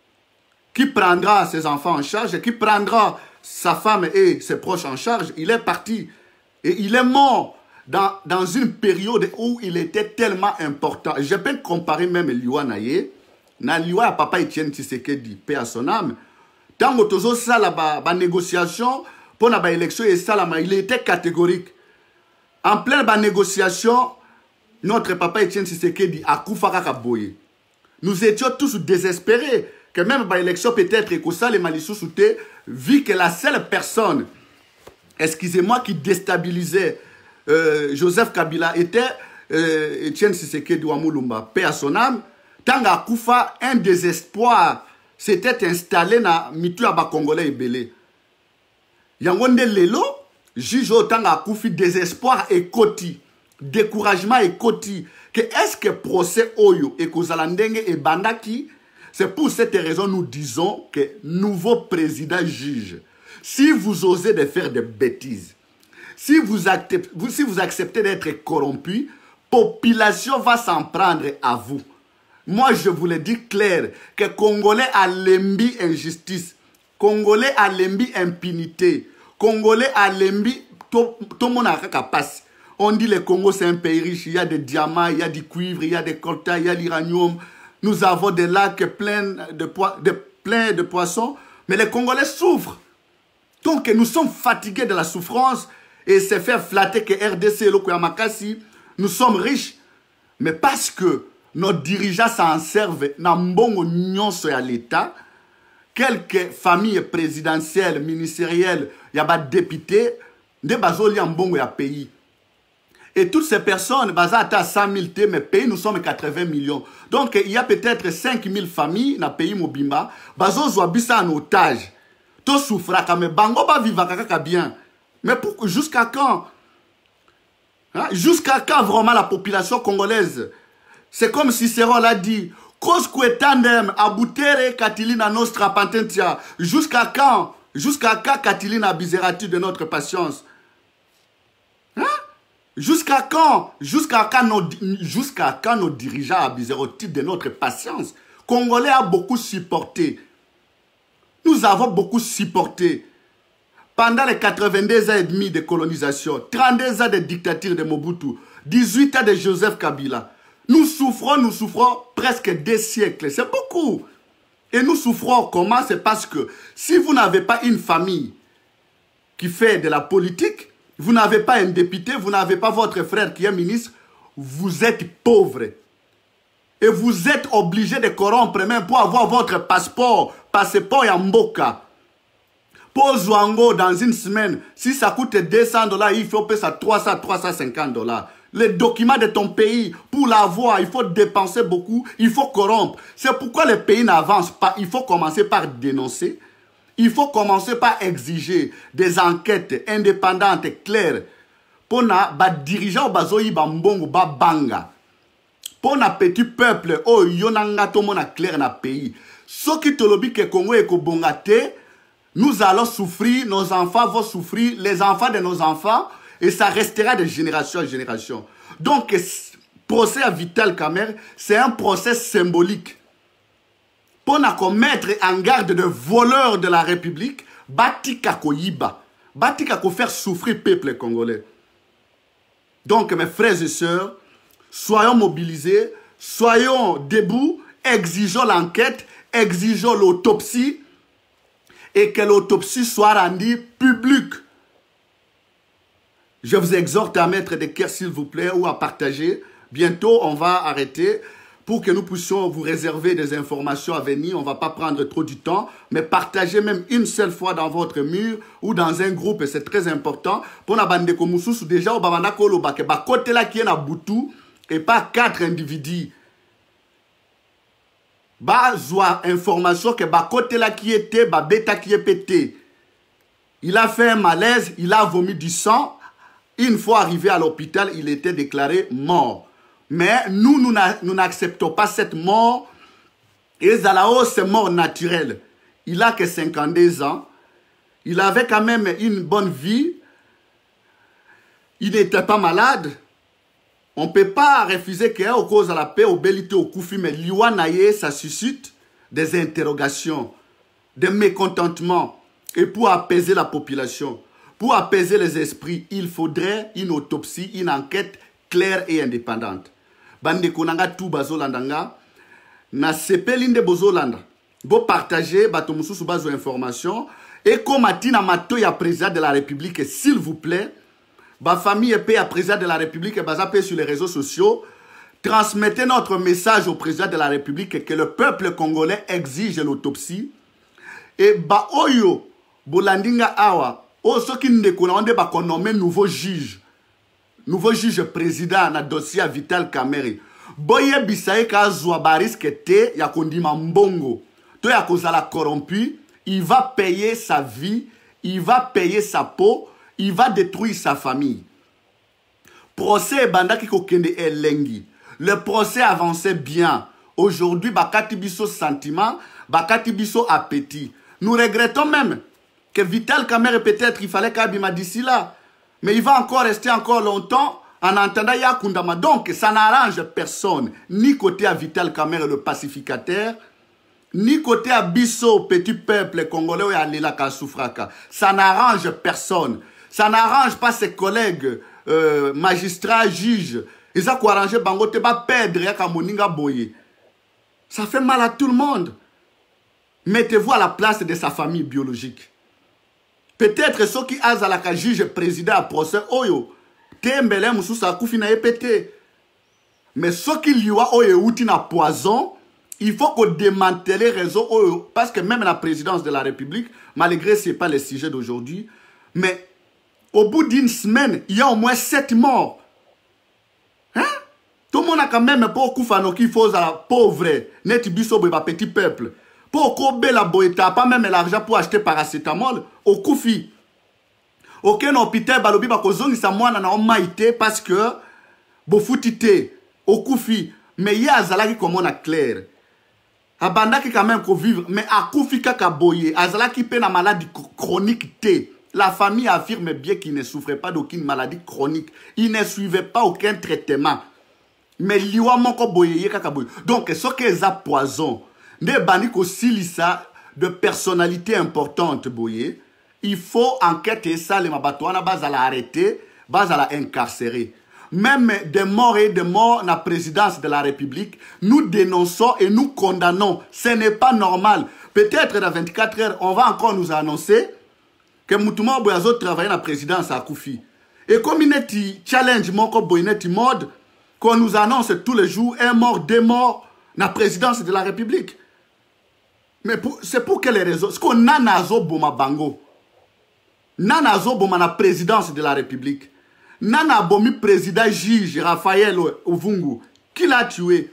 Qui prendra ses enfants en charge, qui prendra sa femme et ses proches en charge. Il est parti. Et il est mort dans, dans une période où il était tellement important. Je peux comparer même Liwa Naye. Na Liwa à papa Etienne Tshisekedi, paix à son âme. Tant que tozo ça la ba, ba négociation pour la ba élection et ça la il était catégorique. En pleine ba négociation, notre papa Etienne Tshisekedi a koufaka kaboye. Nous étions tous désespérés que même ba élection peut-être que ça les malissous souté vu que la seule personne, excusez-moi, qui déstabilisait euh, Joseph Kabila était euh, Etienne Tshisekedi Wamulumba, paix à son âme. Tant à Koufa, un désespoir s'était installé dans mitu ya ba Congolais ebele. Yangonde lelo, juge autant à Koufi désespoir et koti, découragement et koti. Que est-ce que procès Oyo et Kozalandenge et Bandaki? C'est pour cette raison nous disons que nouveau président juge. Si vous osez de faire des bêtises, si vous acceptez, si vous acceptez d'être corrompu, population va s'en prendre à vous. Moi, je vous le dis clair, que Congolais a l'embi injustice, Congolais a l'embi impunité, Congolais a l'embi tout le monde a passe. On dit le Congo c'est un pays riche, il y a des diamants, il y a du cuivre, il y a des coltas, il y a l'uranium. Nous avons des lacs pleins de, de, plein de poissons, mais les Congolais souffrent. Donc nous sommes fatigués de la souffrance et c'est faire flatter que R D C, Lokoyamakasi, nous sommes riches. Mais parce que nos dirigeants s'en servent dans mbongo nyonso ya l'État, quelques familles présidentielles, ministérielles, il y a des députés, des bazoli en mbongo ya pays. Et toutes ces personnes, baza à cent mille T, mais pays, nous sommes quatre-vingts millions. Donc, il y a peut-être cinq mille familles dans le pays Mobimba. Bazo Zouabissa en otage. Tout souffra, mais bango ba viva kaka bien. Mais jusqu'à quand? Hein? Jusqu'à quand vraiment la population congolaise? C'est comme si Cicéron l'a dit. Koskouetandem aboutere katilina nostra pantentia. Jusqu'à quand? Jusqu'à quand katilina bizerati de notre patience? Hein? Jusqu'à quand? Jusqu'à quand nos, jusqu'à quand nos dirigeants abusent de notre patience? Congolais a beaucoup supporté. Nous avons beaucoup supporté. Pendant les quatre-vingt-deux ans et demi de colonisation, trente-deux ans de dictature de Mobutu, dix-huit ans de Joseph Kabila, nous souffrons, nous souffrons presque des siècles. C'est beaucoup. Et nous souffrons comment? C'est parce que si vous n'avez pas une famille qui fait de la politique, vous n'avez pas un député, vous n'avez pas votre frère qui est ministre, vous êtes pauvre. Et vous êtes obligé de corrompre même pour avoir votre passeport, passeport Yamboka. Pour Zouango dans une semaine, si ça coûte deux cents dollars, il faut payer ça trois cents, trois cent cinquante dollars. Les documents de ton pays, pour l'avoir, il faut dépenser beaucoup, il faut corrompre. C'est pourquoi les pays n'avancent pas. Il faut commencer par dénoncer. Il faut commencer par exiger des enquêtes indépendantes et claires pour na ba dirigeant bazoyi ba mbongo ba banga. Pour na petit peuple oh yonanga to mona clair na pays. Ce qui te lobi que Congo et Kobongate, nous allons souffrir, nos enfants vont souffrir, les enfants de nos enfants, et ça restera de génération en génération. Donc, procès à Vital Kamerhe, c'est un procès symbolique. Pour nous mettre en garde de voleurs de la République, Batika Koyiba, Batika ko faire souffrir le peuple congolais. Donc, mes frères et sœurs, soyons mobilisés, soyons debout, exigeons l'enquête, exigeons l'autopsie, et que l'autopsie soit rendue publique. Je vous exhorte à mettre des cœurs, s'il vous plaît, ou à partager. Bientôt, on va arrêter pour que nous puissions vous réserver des informations à venir. On ne va pas prendre trop du temps, mais partagez même une seule fois dans votre mur ou dans un groupe, c'est très important. Pour la bande de Komousous, déjà, au Babana Koloba, que côté là qui est na Boutou, et pas quatre individus. Bah, zoa information que bah côté là qui était, bah bêta qui est pété. Il a fait un malaise, il a vomi du sang. Une fois arrivé à l'hôpital, il était déclaré mort. Mais nous, nous n'acceptons pas cette mort. Et Zalao, c'est mort naturelle. Il a que cinquante-deux ans. Il avait quand même une bonne vie. Il n'était pas malade. On ne peut pas refuser qu'il y ait au cause de la paix, au bélité, au koufi, mais l'Iwanaye, ça suscite des interrogations, des mécontentements. Et pour apaiser la population, pour apaiser les esprits, il faudrait une autopsie, une enquête claire et indépendante. Bande konanga tout bazolandanga, na sepelinde bozolanda. Bo partager, bato mususu bazo information. Et comme atina mato ya président de la République, s'il vous plaît, ma famille est à président de la République et basé sur les réseaux sociaux. Transmettez notre message au président de la République que le peuple congolais exige l'autopsie. Et ba oyo bolandinga awa o soki ndeko na onde ba konommer nouveau juge. Nouveau juge président na dossier Vital Kamerhe. Boye bisaye ka zwa bariske te ya kondima mbongo. To ya kozala corrompu, il va payer sa vie, il va payer sa peau. Il va détruire sa famille. Procès bandaki kokende elengi. Le procès avançait bien. Aujourd'hui, bakati biso sentiment, bakati biso appétit. Nous regrettons même que Vital Kamerhe, peut-être, il fallait qu'Abima d'ici là. Mais il va encore rester encore longtemps en entendant Yakundama. Donc, ça n'arrange personne. Ni côté à Vital Kamerhe, le pacificateur, ni côté à Bisso, petit peuple congolais, et à Lila Kassoufraka. Ça n'arrange personne. Ça n'arrange pas ses collègues, euh, magistrats, juges. Ils ont arrangé Bango te ba perdre ya Moninga Boye. Ça fait mal à tout le monde. Mettez-vous à la place de sa famille biologique. Peut-être ceux qui ont la juge président à procès, oyo, tembele mususa kufina epete. Mais ceux qui lui ont oyo outina poison, il faut qu'on démantèle les réseaux oyo. Parce que même la présidence de la République, malgré ce n'est pas le sujet d'aujourd'hui, mais au bout d'une semaine, il y a au moins sept morts. Hein? Tout le monde a quand même pour Koufano qui faut à pauvre, net biso petit peuple. Pour Kobe la boïta, pas même l'argent pour acheter paracétamol, au Koufi. Aucun hôpital balobi bakozongi sa mwana na omaité parce que bofutite au Koufi. Mais il y a Azalaki comme on a clair. Abanda qui quand même qu'on vivre, mais à Koufi kaka boye, Azalaki pe na maladie chronique T. La famille affirme bien qu'il ne souffrait pas d'aucune maladie chronique. Il ne suivait pas aucun traitement. Mais liwa moko boye kaka boye. Donc ce que ça poison, ne bani ko silisa de personnalité importante boye, il faut enquêter ça les mabatouana bas à la arrêter, bas à la incarcérer. Même des morts et des morts na présidence de la République, nous dénonçons et nous condamnons. Ce n'est pas normal. Peut-être dans vingt-quatre heures, on va encore nous annoncer que Moutouma Boyazo travaille dans la présidence à Koufi. Et comme il y a un challenge, mode, qu'on nous annonce tous les jours, un mort, deux morts, dans la présidence de la République. Mais c'est pour quelles raisons? Est-ce qu'on a nazo boma bango? Nanazo boma la présidence de la République. Nana bomi président juge Raphaël Ovungu. Qui l'a tué?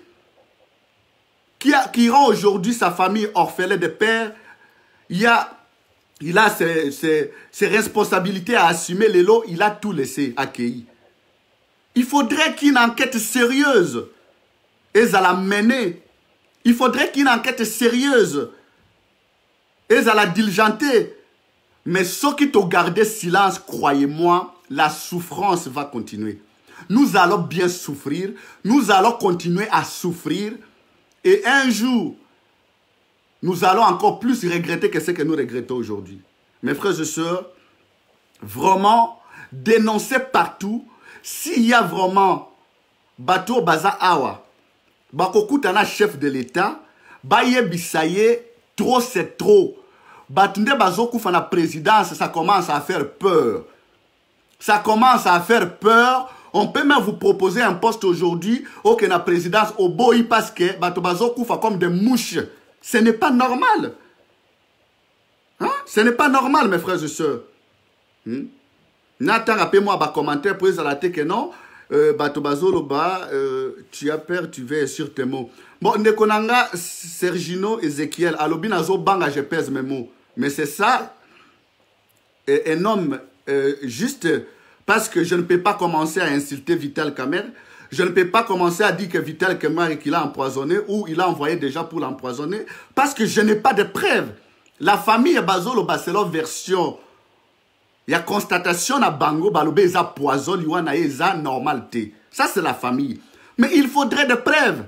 Qui, a, qui rend aujourd'hui sa famille orphelin de père? Il y a... Il a ses, ses, ses responsabilités à assumer, les lots, il a tout laissé accueillir. Il faudrait qu'il y ait une enquête sérieuse. Et ça l'a mené. Il faudrait qu'il y ait une enquête sérieuse. Et ça l'a diligenté. Mais ceux qui t'ont gardé silence, croyez-moi, la souffrance va continuer. Nous allons bien souffrir. Nous allons continuer à souffrir. Et un jour, nous allons encore plus regretter que ce que nous regrettons aujourd'hui. Mes frères et sœurs, vraiment, dénoncer partout, s'il y a vraiment bateau baza awa, bakokutana chef de l'État, baye bisaye, trop c'est trop. Batunde bazoku fana présidence, ça commence à faire peur. Ça commence à faire peur. On peut même vous proposer un poste aujourd'hui, ok, la présidence, au boy, parce que bateau bazoku fa comme des mouches. Ce n'est pas normal. Hein? Ce n'est pas normal, mes frères et sœurs. Hmm? Nathan, rappelez-moi, bah, commentaire pour les alatés que non. Euh, Batobazolo, bah, euh, tu as peur, tu vas sur tes mots. Bon, Nekonanga, Sergino, Ezekiel, Alobina, Zo, Banga, je pèse mes mots. Mais c'est ça, un homme euh, juste, parce que je ne peux pas commencer à insulter Vital Kamerhe. je ne peux pas commencer à dire que Vital Kamerhe qu'il a empoisonné ou il a envoyé déjà pour l'empoisonner parce que je n'ai pas de preuves. La famille Bazolo Barcelone version. Il y a constatation à Bango, Balobé, ils ont poison, ils ont normalité. Ça, c'est la famille. Mais il faudrait des preuves.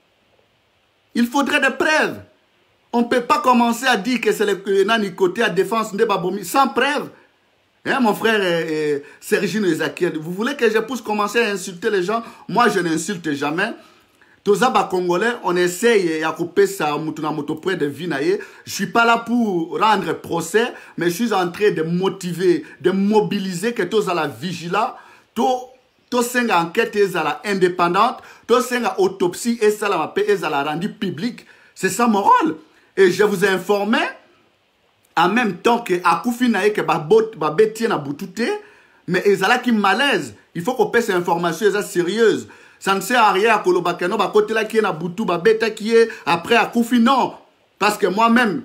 Il faudrait des preuves. On ne peut pas commencer à dire que c'est le nani côté à défense de Babomi sans preuve. Hein, mon frère euh, euh, Sergino Ezakiel, vous voulez que je puisse commencer à insulter les gens? Moi, je n'insulte jamais. Tous les Congolais, on essaye de couper ça de vie. Je ne suis pas là pour rendre procès, mais je suis en train de motiver, de mobiliser que tous à la vigilance, tous les enquêtes indépendantes, tous les autopsies et ça la paix et ça la rendu public. C'est ça mon rôle. Et je vous ai informé en même temps que Akoufi nae que ba bétier na boutouté, mais ezala qui malaise. Il faut qu'on paie ces informations sérieuses. Ça ne sert à rien à Kolobakeno, bah côté là qui est na boutou, bah bêta qui est après à Koufi, non. Parce que moi-même,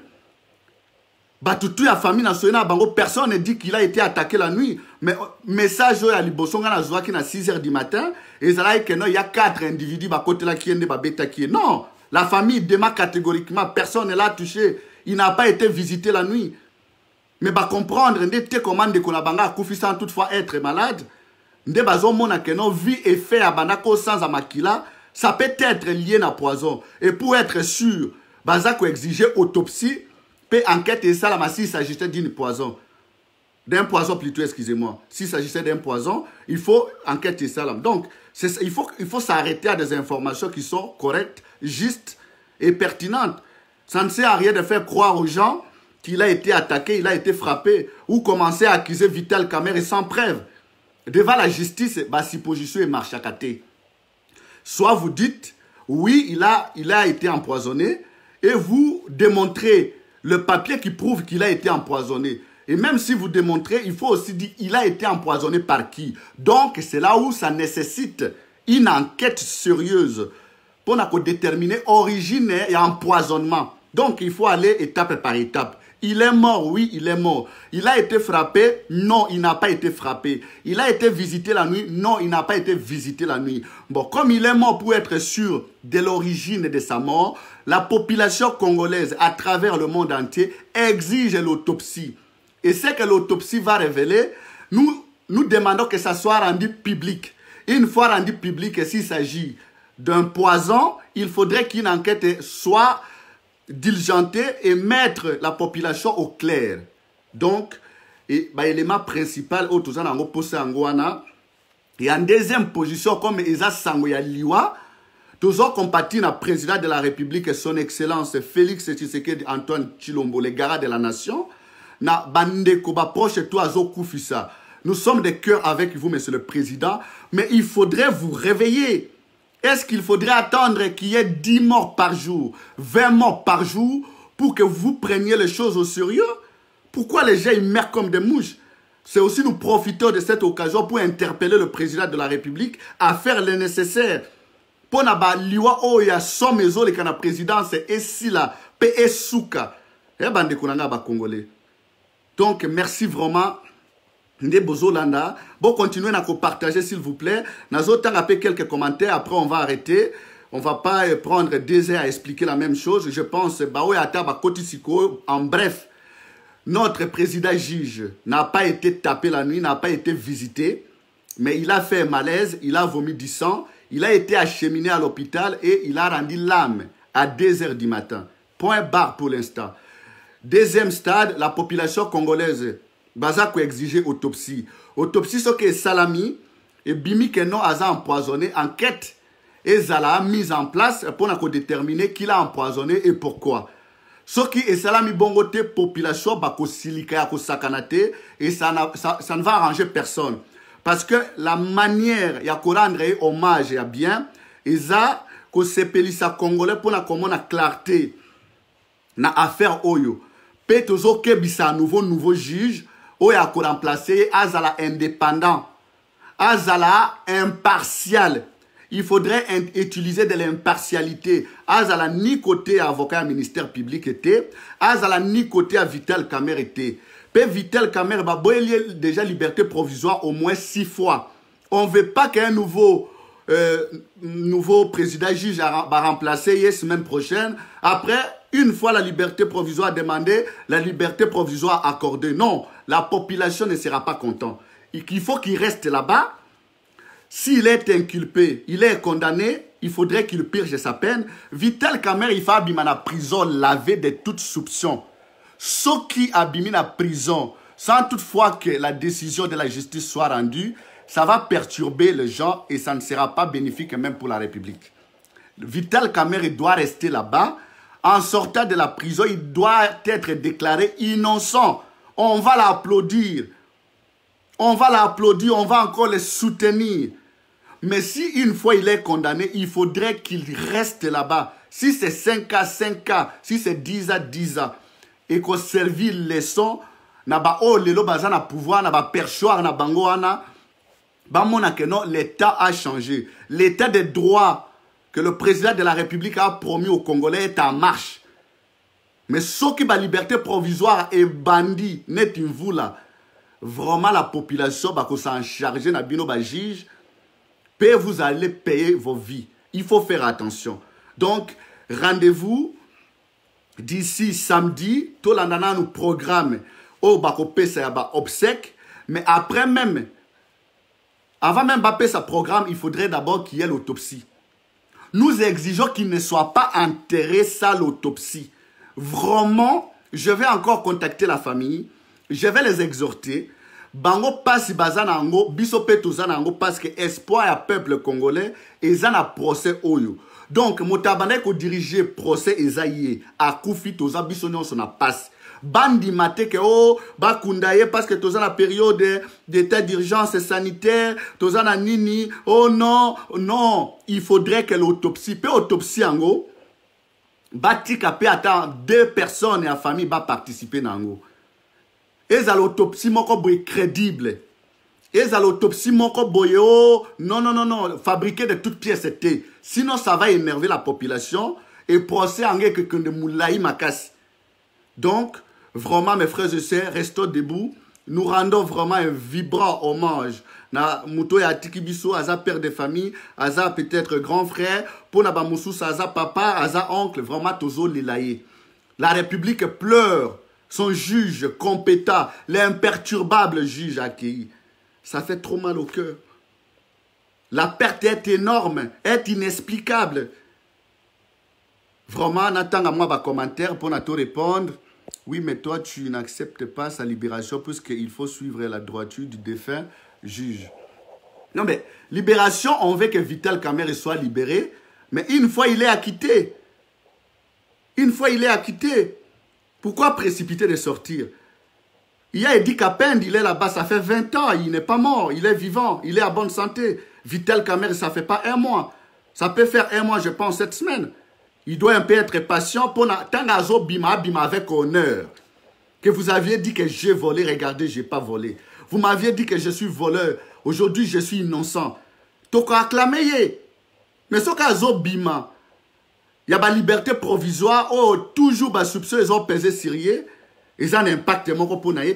bah tout la famille nationale, bango, personne ne dit qu'il a été attaqué la nuit. Mais message à Libosonga na joie qui est à six heures du matin, et ça là que non, il y a quatre individus, bah côté là qui est bah bêta qui est. Non, la famille démarre catégoriquement, personne ne l'a touché. Il n'a pas été visité la nuit. Mais bah comprendre, n'était comment de Kolabanga à Koufi sans toutefois être malade. Nde bazo mona que non vie et fait à banako sans amakila, ça peut être lié à poison. Et pour être sûr, bazako exiger autopsie, peut enquête et ça la s'il s'agissait d'une poison. D'un poison plutôt, excusez-moi. S'il s'agissait d'un poison, il faut enquêter ça là. Donc, il faut, il faut s'arrêter à des informations qui sont correctes, justes et pertinentes. Ça ne sert à rien de faire croire aux gens qu'il a été attaqué, il a été frappé, ou commencer à accuser Vital Kamerhe sans preuve. Devant la justice, bah, si position est marche à côté. Soit vous dites, oui, il a, il a été empoisonné, et vous démontrez le papier qui prouve qu'il a été empoisonné. Et même si vous démontrez, il faut aussi dire, il a été empoisonné par qui? Donc, c'est là où ça nécessite une enquête sérieuse pour déterminer l'origine et empoisonnement. Donc, il faut aller étape par étape. Il est mort, oui, il est mort. Il a été frappé, non, il n'a pas été frappé. Il a été visité la nuit, non, il n'a pas été visité la nuit. Bon, comme il est mort pour être sûr de l'origine de sa mort, la population congolaise à travers le monde entier exige l'autopsie. Et ce que l'autopsie va révéler, nous, nous demandons que ça soit rendu public. Une fois rendu public, s'il s'agit d'un poison, il faudrait qu'une enquête soit diligenter et mettre la population au clair. Donc, et bah, l'élément principal, au tout ça, on posé en Guana. Et en deuxième position, comme Eza Sangoya Liwa, toujours compati le président de la République, son Excellence Félix Tshisekedi Antoine Tshilombo, le gara de la nation, na bande koba proche toi zo Koufissa. Nous sommes de cœur avec vous, Monsieur le Président, mais il faudrait vous réveiller. Est-ce qu'il faudrait attendre qu'il y ait dix morts par jour, vingt morts par jour, pour que vous preniez les choses au sérieux? Pourquoi les gens ils meurent comme des mouches? C'est aussi nous profiter de cette occasion pour interpeller le président de la République à faire le nécessaire. Pour naba liwa o ya son maison le kana présidence et si la pe esouka. Eh bande kunanga ba congolais. Donc merci vraiment. Ndebozolanda, bon continuez à partager s'il vous plaît. Nazo tapé quelques commentaires, après on va arrêter. On va pas prendre des heures à expliquer la même chose. Je pense Baoui Ataba Kotisiko. En bref, notre président juge n'a pas été tapé la nuit, n'a pas été visité, mais il a fait un malaise, il a vomi du sang, il a été acheminé à l'hôpital et il a rendu l'âme à deux heures du matin. Point barre pour l'instant. Deuxième stade, la population congolaise. Bazako exiger autopsie. Autopsie, ce qui est salami, et bimi que non a empoisonné, enquête, et zala mise en place pour déterminer qui l'a empoisonné et pourquoi. Ce qui est salami bongote, population, bako silika, ko sakanate, et ça, ça, ça ne va arranger personne. Parce que la manière, ya ko rendre hommage à bien, et ça, ko sepelisa congolais pour la commune à clarté, na affaire oyo. Pe tozo kebisa nouveau, nouveau juge, ou a remplacé azala indépendant, azala impartial. Il faudrait utiliser de l'impartialité. Azala ni côté avocat ministère public était, azala ni côté à Vital Kamerhe était. Pe Vital Kamerhe bah déjà liberté provisoire au moins six fois. On veut pas qu'un nouveau euh, nouveau président juge va remplacer la semaine prochaine. Après, une fois la liberté provisoire demandée, la liberté provisoire accordée. Non, la population ne sera pas contente. Il faut qu'il reste là-bas. S'il est inculpé, il est condamné, il faudrait qu'il purge sa peine. Vital Kamerhe, il faut abîmer la prison lavé de toute soupçon. Ceux qui abîment la prison, sans toutefois que la décision de la justice soit rendue, ça va perturber les gens et ça ne sera pas bénéfique même pour la République. Vital Kamerhe doit rester là-bas. En sortant de la prison, il doit être déclaré innocent. On va l'applaudir. On va l'applaudir, on va encore le soutenir. Mais si une fois il est condamné, il faudrait qu'il reste là-bas. Si c'est cinq ans, cinq ans. Si c'est dix ans, dix ans. Et qu'on servit leçon, naba oh lelo bazana pouvoir, naba perchoir, na bango ana. Bamona que non, l'État a changé. L'État des droits que le président de la République a promis aux Congolais est en marche. Mais ceux qui ont la liberté provisoire et bandit, net une vous là. Vraiment la population va s'en charger, na bino ba juge. Puis vous allez payer vos vies. Il faut faire attention. Donc, rendez-vous d'ici samedi. Tout le monde nous programme au Bakopé, ça va obsèque. Mais après même, avant même de sa programme, il faudrait d'abord qu'il y ait l'autopsie. Nous exigeons qu'il ne soit pas enterré sans l'autopsie. Vraiment, je vais encore contacter la famille. Je vais les exhorter. Bango pasi bazanango, bisope tozanango parce que espoir à peuple congolais et ça na procès oyo. Donc motabane ko diriger procès ezaïe à Koufi toza bisonyon son a passe. Bandi mate que oh ba kundaye parce que toza na période d'état d'urgence sanitaire, toza na nini, oh non, non, il faudrait que l'autopsie, pe autopsie ango, batika pe attend deux personnes et la famille va participer nango. Et à l'autopsie moko boy crédible. Et à l'autopsie moko boy oh non non non non fabriqué de toutes pièces c'était. Sinon ça va énerver la population et procès en que que de moulaï makas. Donc vraiment mes frères et sœurs, restons debout. Nous rendons vraiment un vibrant hommage na muto ya tikibiso aza père de famille, aza peut-être grand frère, pour na ba mususa aza papa, aza oncle, vraiment tozo lilaye. La République pleure. Son juge compétent, l'imperturbable juge accueilli. Ça fait trop mal au cœur. La perte est énorme, est inexplicable. Vraiment, n'attends à moi ma commentaire pour te répondre. Oui, mais toi, tu n'acceptes pas sa libération puisqu'il faut suivre la droiture du défunt juge. Non, mais libération, on veut que Vital Kamerhe soit libéré, mais une fois il est acquitté. Une fois il est acquitté. Pourquoi précipiter de sortir? Il y a Edi Kapende, il est là-bas, ça fait vingt ans, il n'est pas mort, il est vivant, il est à bonne santé. Vital Kamerhe, ça ne fait pas un mois. Ça peut faire un mois, je pense, cette semaine. Il doit un peu être patient pour Tangazo Bima Bima avec honneur. Que vous aviez dit que j'ai volé, regardez, je n'ai pas volé. Vous m'aviez dit que je suis voleur, aujourd'hui je suis innocent. Toko acclamé. Mais ce cas Bima. Il y a la liberté provisoire, oh, toujours les soupçons, ils ont pesé sérieux, ils ont un impact pour nous.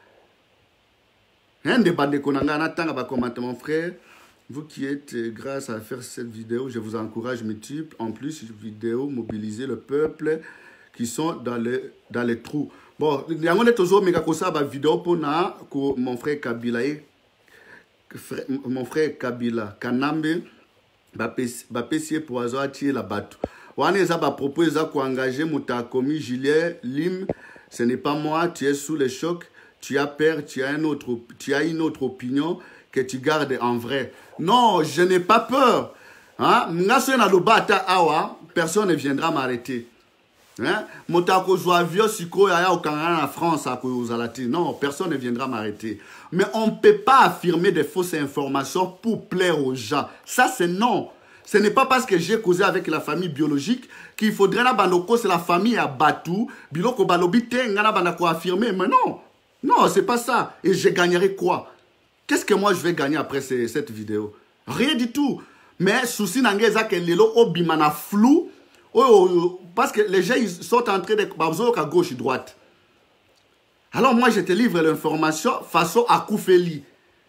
Un débat de Konanga, n'attends pas commenter mon frère. Vous qui êtes, grâce à faire cette vidéo, je vous encourage multiple. En plus, cette vidéo, mobiliser le peuple qui sont dans les, dans les trous. Bon, il y a une vidéo pour mon frère Kabila, mon frère Kabila, Kanambe, va pessier pour avoir tiré la bateau. Wane za ba propose za ko engager muta commis Julien Lim, ce n'est pas moi, tu es sous le choc, tu as peur, tu as un autre tu as une autre opinion que tu gardes en vrai. Non, je n'ai pas peur. Hein? Na lobata awa, personne ne viendra m'arrêter. Hein? Motako zoavio siko ya au Canada en France à Kozalati. Non, personne ne viendra m'arrêter. Mais on ne peut pas affirmer des fausses informations pour plaire aux gens. Ça c'est non. Ce n'est pas parce que j'ai causé avec la famille biologique qu'il faudrait que c'est la famille à Batou, biloko balobite, ngana banako affirmer. Mais non, non, c'est pas ça. Et je gagnerai quoi? Qu'est-ce que moi je vais gagner après ces, cette vidéo? Rien du tout. Mais souci n'angeza que lelo obimana flou, oh, parce que les gens ils sont en train de babzo à gauche et droite. Alors moi je te livre l'information façon à Koufeli.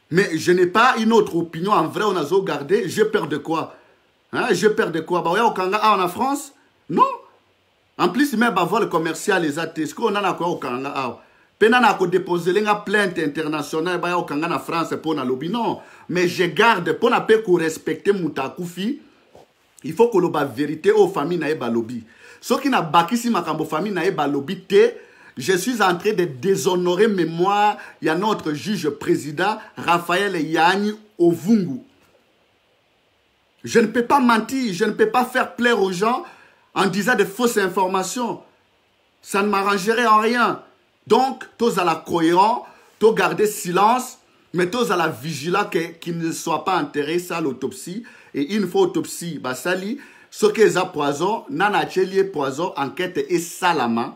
Mais je n'ai pas une autre opinion. En vrai, on a gardé. Je perds de quoi? Hein? Je perds de quoi? Bah, au Kanga, en France? Non. En plus, même avoir le commercial, les athées. Est-ce qu'on a quoi au Kanga? Pena na ko déposer une plainte internationale ba au Kanga na France pour na lobby. Non. Mais je garde pour na pe ko respecter Moutakoufi. Il faut que le ba vérité aux familles na eba lobby. Ce qui n'a bakisi makambo famille na eba lobby te. Je suis en train de déshonorer mémoire. Il y a notre juge président, Raphaël Yani Ovungu. Je ne peux pas mentir, je ne peux pas faire plaire aux gens en disant de fausses informations. Ça ne m'arrangerait en rien. Donc, tous à la cohérent, tous garder silence, mais tous à la vigilance qu'il ne soit pas intéressé à l'autopsie. Et une fois autopsie, bah sali, ce qui est à poison, nana tchélié poison, enquête et salama.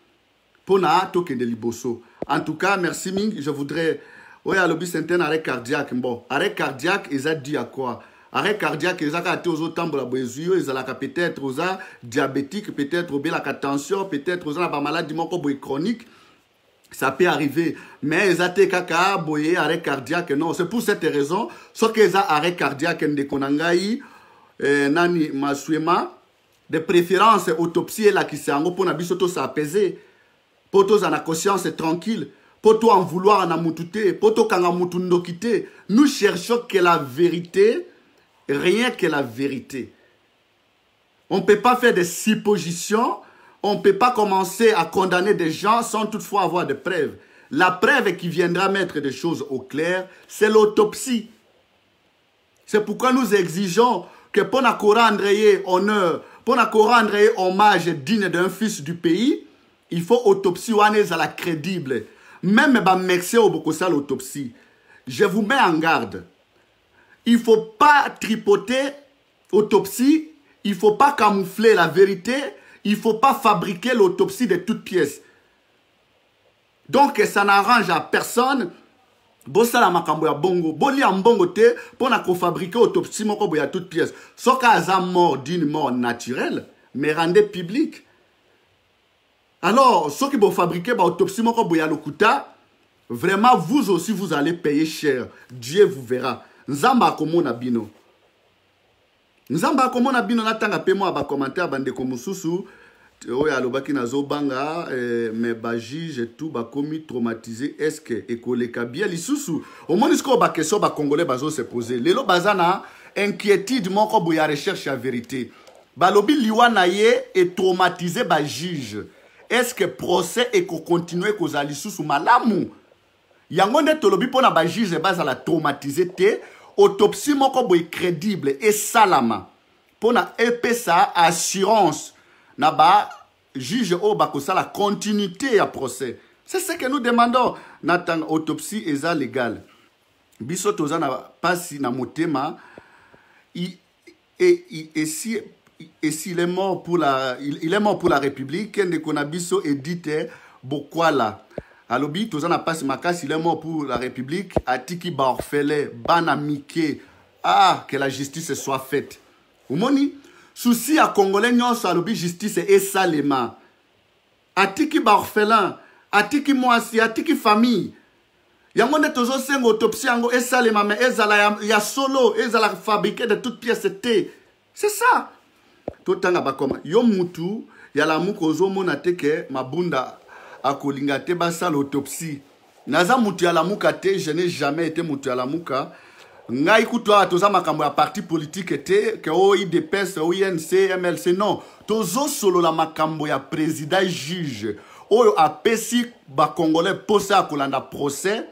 En tout cas, merci Ming. Je voudrais. Oui, à l'obis c'est un arrêt cardiaque. Bon, arrêt cardiaque, ils ont dit à quoi? Arrêt cardiaque, ils ont été aux autres la boisue, ils ont peut-être aux diabétiques, peut-être aux la tension, peut-être aux la maladie chronique. Ça peut arriver. Mais ils ont été caca, boyer, arrêt cardiaque. Non, c'est pour cette raison. Ce qu'ils ont arrêt cardiaque, de Konangaï, Nani Masuema, de préférence autopsie et la qui s'est en gros pour n'abisoto s'apaiser. Pour tous en la conscience tranquille, pour tout en vouloir en amoutouté, pour tout en amoutundokité. Nous cherchons que la vérité, rien que la vérité. On ne peut pas faire des suppositions, on ne peut pas commencer à condamner des gens sans toutefois avoir de preuves. La preuve qui viendra mettre des choses au clair, c'est l'autopsie. C'est pourquoi nous exigeons que pour nous rendre honneur, pour nous rendre hommage digne d'un fils du pays, il faut autopsie ou à la crédible. Même bah mexer au beaucoup ça l'autopsie. Je vous mets en garde. Il ne faut pas tripoter autopsie. Il ne faut pas camoufler la vérité. Il ne faut pas fabriquer l'autopsie de toutes pièces. Donc ça n'arrange à personne. Bossala makambo ya bongo. Boli en bongo te pour na ko fabriquer autopsie moko boya toutes pièces. Soka aza mort d'une mort naturelle, mais rendez public. Alors, ceux qui vont fabriquer l'autopsie, vraiment, vous aussi, vous allez payer cher. Dieu vous verra. Nzamba komona bino. Nzamba komona bino natanga pe moi ba commentaire bande ko mususu. Oya lobaki nazo banga mais ba juge tout ba komi traumatisé est-ce que ekoleka bien lisusu. Au moins ce ko ba question ba congolais bazo se poser. Lelo bazana inquiétude moko boya recherche la vérité. Ba lobi liwana ye est traumatisé ba juge. Est-ce que le procès est continuer aux alisous sous malamu? Yangonde tolobi pona ba juge base à la traumatiser te autopsie moko boy crédible et salama pona épée ça assurance na ba juge o bakosa la continuité à procès. C'est ce que nous demandons. Natang autopsie est légale. Biso toza na pasi na motema et et et si et s'il est mort pour la, il, il est mort pour la République, Ken de Konabiso édite Bokwala. Alobi, Tozana passe Makas, il est mort pour la République, Atiki Baorfele, Banamike. Ah, que la justice soit faite. Oumoni, souci à Congolais, non, Alobi, justice et salema. Atiki Baorfelin, Atiki Moasi, Atiki famille. Yangonde tozo seng autopsie, Ango et salema, mais Ezala, ya solo, Ezala fabriqué de toutes pièces. C'est ça. Totanga bakoma yo mutu ya la muko mona teke mabunda akolinga te basa l'autopsie naza mutu ya la muka te. Je n'ai jamais été mutu ya la muka ngai kutwa toza makambo ya parti politique te ke o I D P S o I N C M L C non tozo solo la makambo ya président juge oyo apesi ba congolais posa akolanda procès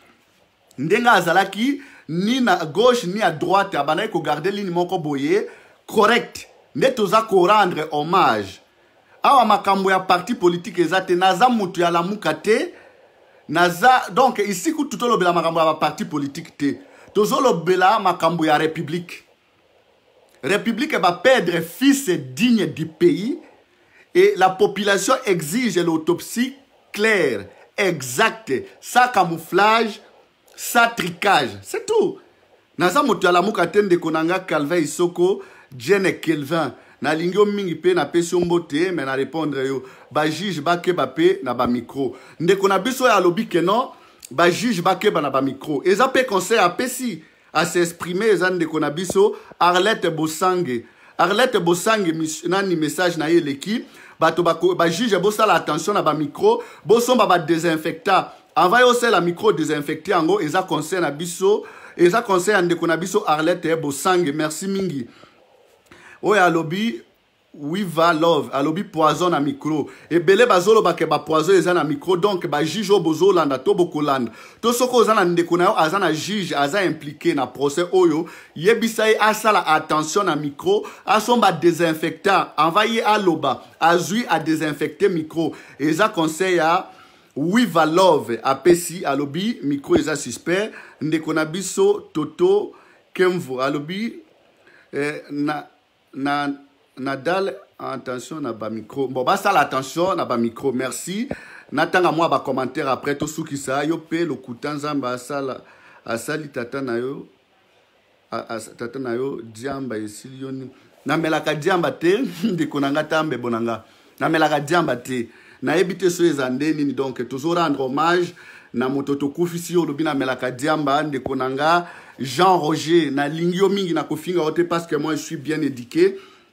ndenga azalaki ni na gauche ni à droite abana ko garder ligne moko boye correct. Netoza ko rendre hommage. Awa makambo ya parti politique ezate naza mutu ya la mukate naza donc ici ku tutolo bela makambo ya parti politique te. Tozo lo bela makambo ya république. République va perdre fils digne du pays et la population exige l'autopsie claire, exacte, sans camouflage, sans tricage. C'est tout. Naza mutu ya la mukate de konanga Calvin Isoko Jene Kelvin na lingyo mingi pe na pesio mbote mais na répondre yo ba juge ba ke ba pe na ba micro ndeko na biso ya lobi ke non ba juge ba keba na ba micro eza pe conseil apesi à s'exprimer eza ndeko na biso Arlette Bosange Arlette Bosange nani message na ye leki bato ba ba juge bosala attention na ba micro bosomba ba désinfectant avant yo la micro désinfecté yango eza conseil na biso eza conseil ya ndeko na biso Arlette Bosange merci mingi oya alobi Wiva love alobi poison na micro et belé bazolo ba ke ba poison eza na micro donc ba juge obozo landa to bokolanda to soko eza na ndeko na yo aza na juge aza impliqué na procès oyo yebisa ye asala attention na micro asomba désinfectant envoyer aloba azui a désinfecter micro eza conseil ya Wiva love apesi alobi micro eza suspect ndeko na biso Toto Kemvo alobi eh, na na Nadal, attention na ba micro. Bon, bah ça l'attention na ba micro. Merci. Natanga moi ba commentaire après tout ce qui ça yo pe le kutanza ba sala asali tata na yo a tata na yo diamba esilioni. Na melaka diamba te de konanga tambe bonanga. Na melaka diamba te. Na ebite so ezandeni ni donc toujours rendre hommage na mototo kufisi yo lobina melaka diamba de konanga Jean Roger na lingio mingi na kofinga ote parce que moi je suis bien éduqué.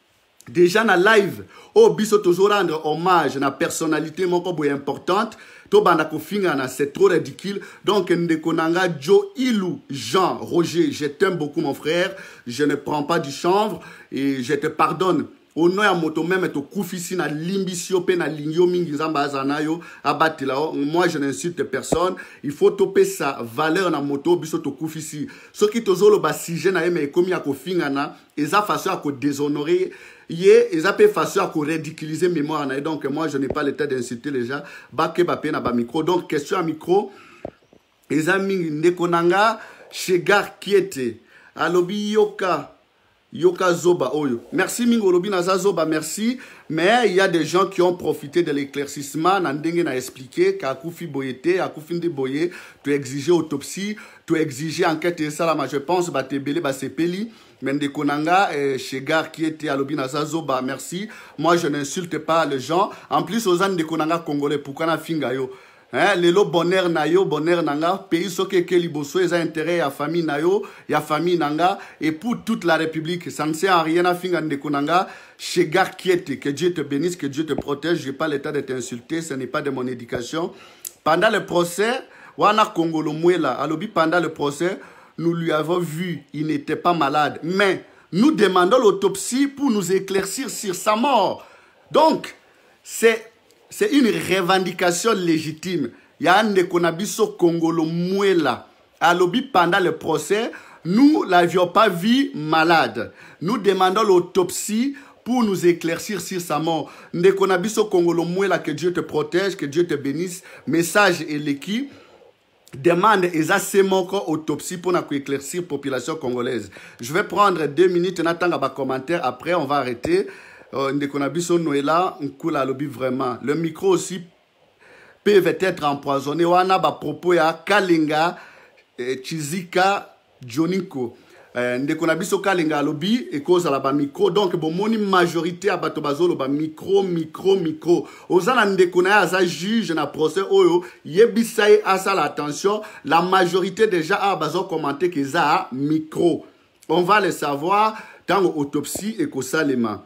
Déjà na live, oh biso toujours rendre hommage na personnalité moko boy importante. To banda ko finga na c'est trop ridicule. Donc ndeko nanga Joe Ilou Jean Roger, je t'aime beaucoup mon frère. Je ne prends pas du chanvre et je te pardonne. Au nom ya moto même to kufisi na limbisio pe na lingio mingi zamba azanayo abatila. Moi je n'insulte personne. Il faut toper sa valeur na moto biso to kufisi. Ce qui tozolo ba sujet na yeme komi ya ko finga na eza façon à ko déshonorer. Yé, ils ont façon à ridiculiser mémoire. Donc, moi, je n'ai pas le temps d'insulter les gens. Baké bapé na ba micro. Donc, question à micro. Ils ont mis Nekonanga, Chegar Kiete. Alobi Yoka. Yoka Zoba Oyo. Merci Mingo Lobi Naza Zoba, merci. Mais il y a des gens qui ont profité de l'éclaircissement. Nandenge n'a expliqué qu'à Koufi Boyete, à Koufi Ndi Boye, tu exiger autopsie, tu exiger enquête et ça, je pense, bah, t'es belé, bah, c'est peli. Mende Konanga, Chegar qui était à Lobina Zazoba, merci. Moi, je n'insulte pas les gens. En plus, aux ânes de Konanga congolais, pourquoi na finga yo? Hein, lelo bonheur na yo, bonheur nanga, pays soke ke liboso, ils ont intérêt à famille na yo, ya famille nanga, et pour toute la République, ça ne sert à rien à finga de Konanga, Chegar qui était, que Dieu te bénisse, que Dieu te protège, j'ai pas l'état de t'insulter, ce n'est pas de mon éducation. Pendant le procès, wana Kongolo Mouela, alobi pendant le procès, nous lui avons vu, il n'était pas malade. Mais nous demandons l'autopsie pour nous éclaircir sur sa mort. Donc, c'est une revendication légitime. Il y a un Nekonabiso Kongolo Mouela. Alobi pendant le procès, nous ne l'avions pas vu malade. Nous demandons l'autopsie pour nous éclaircir sur sa mort. Nekonabiso Kongolo Mouela, que Dieu te protège, que Dieu te bénisse. Message et l'équipe. Demande exactement autopsie pour éclaircir la population congolaise. Je vais prendre deux minutes, on attend un commentaire, après on va arrêter. Ndekonabiso Noëlla, on coule à lobby vraiment. Le micro aussi peut être empoisonné. On a des propos à Kalinga, Chizika, Joninko. Ndeko na biso kalenga lobby et cause à la micro donc bon moni majorité à bato bazolo ba micro micro micro ozana ndeko na aza juge na procès oyo yebisai asa la attention la majorité déjà a bazo commenter que ça micro on va le savoir dans autopsie et kosalema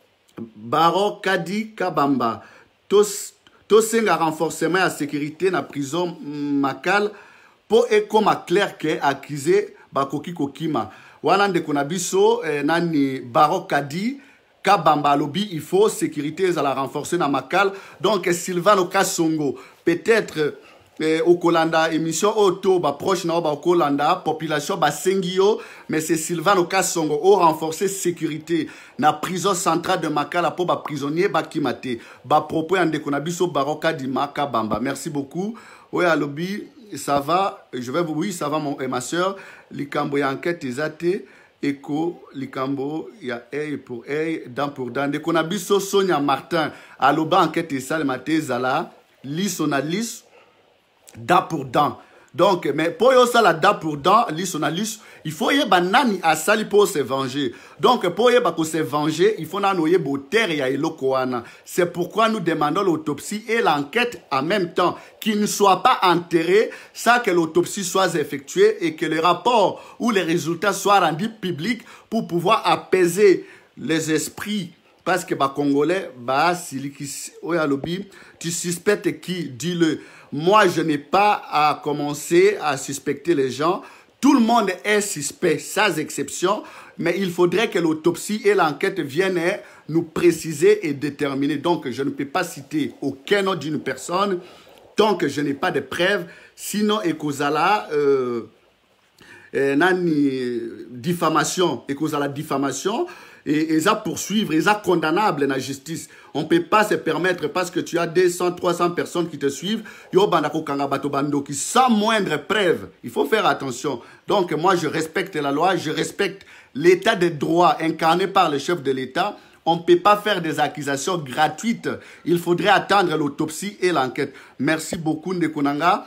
Baro Kadi Kabamba tous tous un renforcement à sécurité na prison Makal pour et comme clair que accusé bakoki kokima wana ndeko na biso eh, nani Baro Kadi Kabamba lobby il faut sécurité à la renforcer na Makal donc Sylvano Kasongo peut-être eh, au Kolanda émission auto ba proche na ba Kolanda population ba sengio mais c'est Sylvano Kasongo au renforcer sécurité na prison centrale de Makala pour ba prisonnier ba kimate ba propos ndeko na biso Baro Kadi Kabamba merci beaucoup oya lobby ça va, je vais vous oui, ça va mon et ma soeur. Likambo ya enquête izate eko likambo ya œil pour œil, dent pour dent. De konabiso Sonia Martin aloba enquête isale mate zala lis on a lis dent pour dent. Donc, mais pour y ça la dent pour dent, l'isonalus, il faut y banani à sali pour se venger. Donc, pour y se venger, il faut n'anoyer terre et elokoana. C'est pourquoi nous demandons l'autopsie et l'enquête en même temps, qu'il ne soit pas enterré, ça que l'autopsie soit effectuée et que le rapport ou les résultats soient rendus publics pour pouvoir apaiser les esprits. Parce que les Congolais, bah, tu suspectes qui, dis-le. Moi, je n'ai pas à commencer à suspecter les gens. Tout le monde est suspect, sans exception. Mais il faudrait que l'autopsie et l'enquête viennent nous préciser et déterminer. Donc, je ne peux pas citer aucun nom d'une personne tant que je n'ai pas de preuves. Sinon, Ekozala, euh, euh, nani, diffamation, Ekozala, diffamation. Et ils ont poursuivre, ils ont condamnable dans la justice. On ne peut pas se permettre parce que tu as deux cents, trois cents personnes qui te suivent, qui sans moindre preuve. Il faut faire attention. Donc moi je respecte la loi, je respecte l'état de droit incarné par le chef de l'État. On ne peut pas faire des accusations gratuites. Il faudrait attendre l'autopsie et l'enquête. Merci beaucoup Ndekonanga.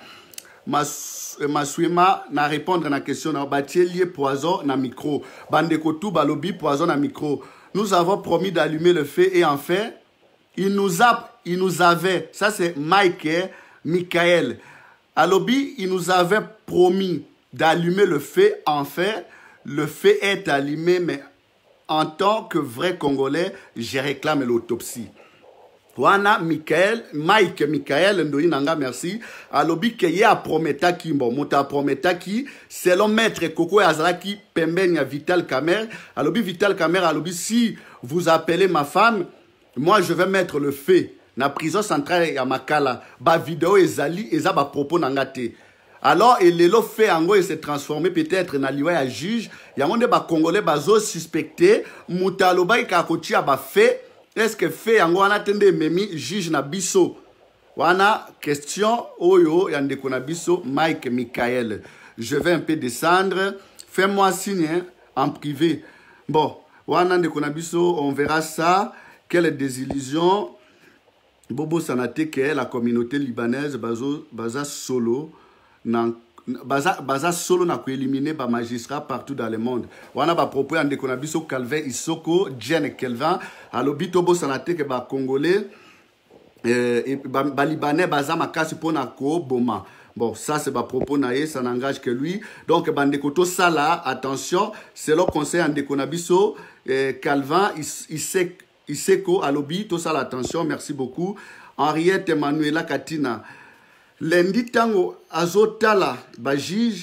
Masuema na répondre à la question na batielier poison na micro bandeko tout balobi poison na micro. Nous avons promis d'allumer le feu et en fait il nous a il nous avait ça c'est Mike Michael alobi il nous avait promis d'allumer le feu. En fait le feu est allumé, mais en tant que vrai Congolais je réclame l'autopsie. Wana Michael, Mike Michael Ndoi Nanga merci. Alobi ke ye a prometaki bon, mota prometaki selon maître Koko Azalaki Pembenya Vital Kamer. Alobi Vital Kamer alobi si vous appelez ma femme, moi je vais mettre le feu na prison centrale ya Makala. Ba vidéo ezali eza ba propos nangate. Alors et lelo fait ango et s'est transformé peut-être na liwa ya juge. Ya monde ba Congolais bazo suspecté mutaloba ikakoti ba fait. Est-ce que fait en wana tende memi juge na biso? Wana question oyo yandeko na biso Mike Michael. Je vais un peu descendre. Fais-moi signe en privé. Bon, wana ndeko na biso, on verra ça. Quelle désillusion. Bobo Sanate que la communauté libanaise bazo baza solo nan Baza, baza solo na ko éliminer ba magistrat partout dans le monde. Wana ba propos ande ko na biso Calvin Isoko, Jen Kelvin, alobi tobo sanate ke ba congolais euh ba, ba libanais baza makasi pona ko boma. Bon, ça c'est ba propos naé, ça n'engage que lui. Donc bande ko to sala, attention, c'est le conseil ande ko na biso euh, Calvin Isek Iseko alobi to sala, attention, merci beaucoup. Henriette Emmanuela Katina. Lundi tango azotala ba juge,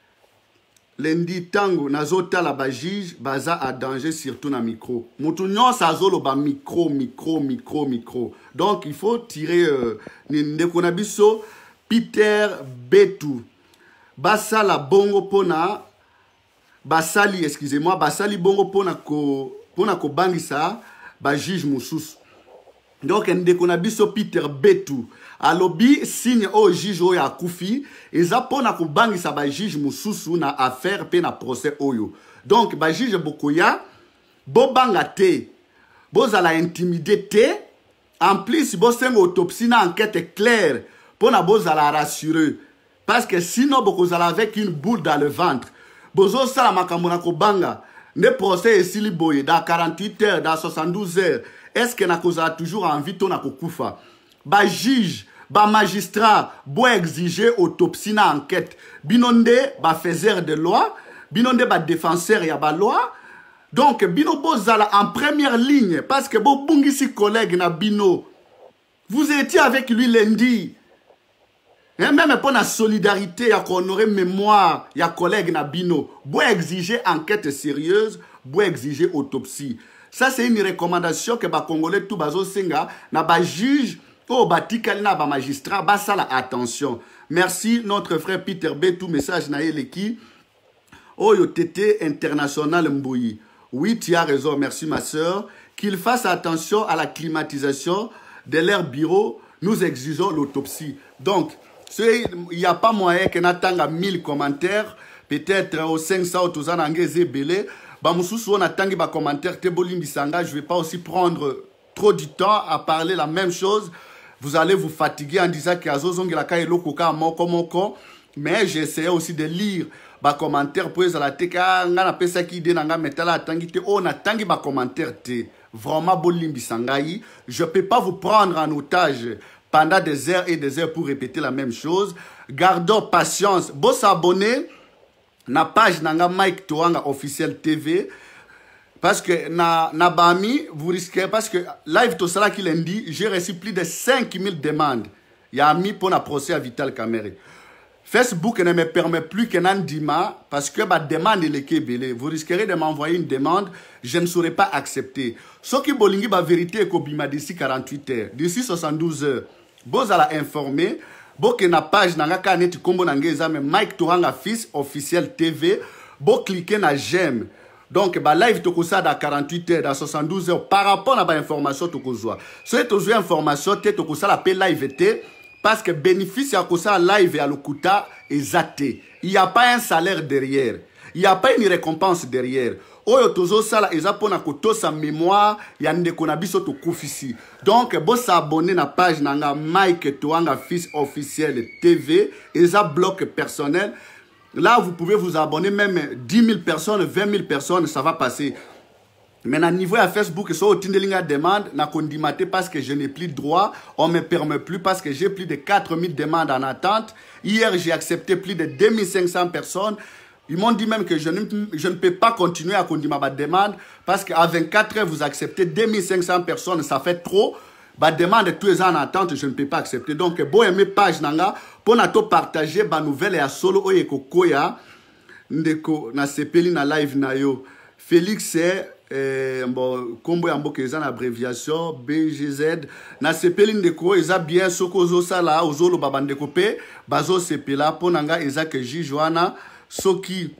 lundi tango nazotala ba juge, baza à danger surtout na micro. Mutu nyonso azolo ba micro, micro, micro, micro. Donc il faut tirer euh, ndeko na biso Peter Betu. Basala bongo pona basali, excusez-moi, basali bongo pona ko pona ko bangisa ba juge mususu. Donc ndeko na biso Peter Betu. Alobi signe au juge oyo akufi eza pona ko bangisa ba juge mususu na affaire pe na procès oyo. Donc ba juge bokoya bo banga te bozala intimider te, en plus bo senga autopsie na enquête claire pona bozala rassurer, parce que sinon bokozala avec une boule dans le ventre. Bozo sala makambo na ko banga ne procès esili boye dans quarante-huit heures, dans soixante-douze heures. Est-ce que na kozala toujours envie to na kokufa? Ba juge, ba magistrat, bo exiger autopsie na enquête. Binonde ba faiseur de loi, binonde ba défenseur ya ba loi. Donc bino bozala en première ligne parce que bo bungisi collègue na bino. Vous étiez avec lui lundi. Et même pour la solidarité, ya honorer mémoire, ya collègue na bino. Bo exiger enquête sérieuse, bo exiger autopsie. Ça c'est une recommandation que ba Congolais tout bazo senga na ba juge ou ba tikali na ba magistrat ba sala attention. Merci notre frère Peter B, tout message na eleki. Oyo tété international Mbouyi. Oui, tu as raison, merci ma soeur. Qu'il fasse attention à la climatisation de leur bureau. Nous exigeons l'autopsie. Donc, il n'y a pas moyen que n'attende mille commentaires. Peut-être aux cinq cents ou tous en anglais belé. Bamususu on attend ba commentaire Tebolim Bisanga. Je vais pas aussi prendre trop du temps à parler la même chose. Vous allez vous fatiguer en disant que Azozong la ka eloko ka moko moko. mais j'essayais aussi de lire ba commentaire pour ezala te ka nga na pesa ki ide na nga metala atangi te o na tangi ba commentaire te vraiment bolimbi sangai. Je peux pas vous prendre en otage pendant des heures et des heures pour répéter la même chose. Gardons patience. Bon s'abonner na page nanga Mike Toanga officiel T V parce que na na bami vous risquez parce que live to sala qui lundi j'ai reçu plus de cinq mille demandes. Il y a mis pour la procès à Vital Kamerhe. Facebook ne me permet plus que Nandima parce que ma demande est le vous risquerez de m'envoyer une demande, je ne saurais pas accepter. Ce qui bolingi ba vérité ko bima d'ici quarante-huit heures, d'ici soixante-douze heures. Boz à la informer, bo que na page nanga kaneti kombo nangeza mais Mike Toanga fils officiel T V, bo cliquer na j'aime. Donc ba live to ça dans quarante-huit heures, dans soixante-douze heures par rapport à ba information to kozwa. So to zo information te to ça la paix live te. Parce que bénéfice à ça live et à l'okuta est zaté. Il n'y a pas un salaire derrière. Il n'y a pas une récompense derrière. Oyo tozo sala eza pona koto sa mémoire ya ndeko na biso to kufisi. Donc bo s'abonner na page nanga Mike Toanga fils officiel T V eza bloc personnel. Là vous pouvez vous abonner même dix mille personnes, vingt mille personnes, ça va passer. Mais à niveau à Facebook, so tindelinga demande na kondimate parce que je n'ai plus de droit, on me permet plus parce que j'ai plus de quatre mille demandes en attente. Hier, j'ai accepté plus de deux mille cinq cents personnes. Ils m'ont dit même que je ne, je ne peux pas continuer à conduire ma demande parce qu'à vingt-quatre heures, vous acceptez deux mille cinq cents personnes, ça fait trop. Ma demande tous les ans en attente, je ne peux pas accepter. Donc, bon aimer page nanga pour na to partager ba nouvelle et à solo oye kokoya ndeko na sepeli na live na yo. Félix c'est Eh, bon, combo yambo que en abréviation B G Z na sepeli ndeko eza bien soko zo sala ozolo babandeko pe bazo sepela ponanga eza que Jijoana soki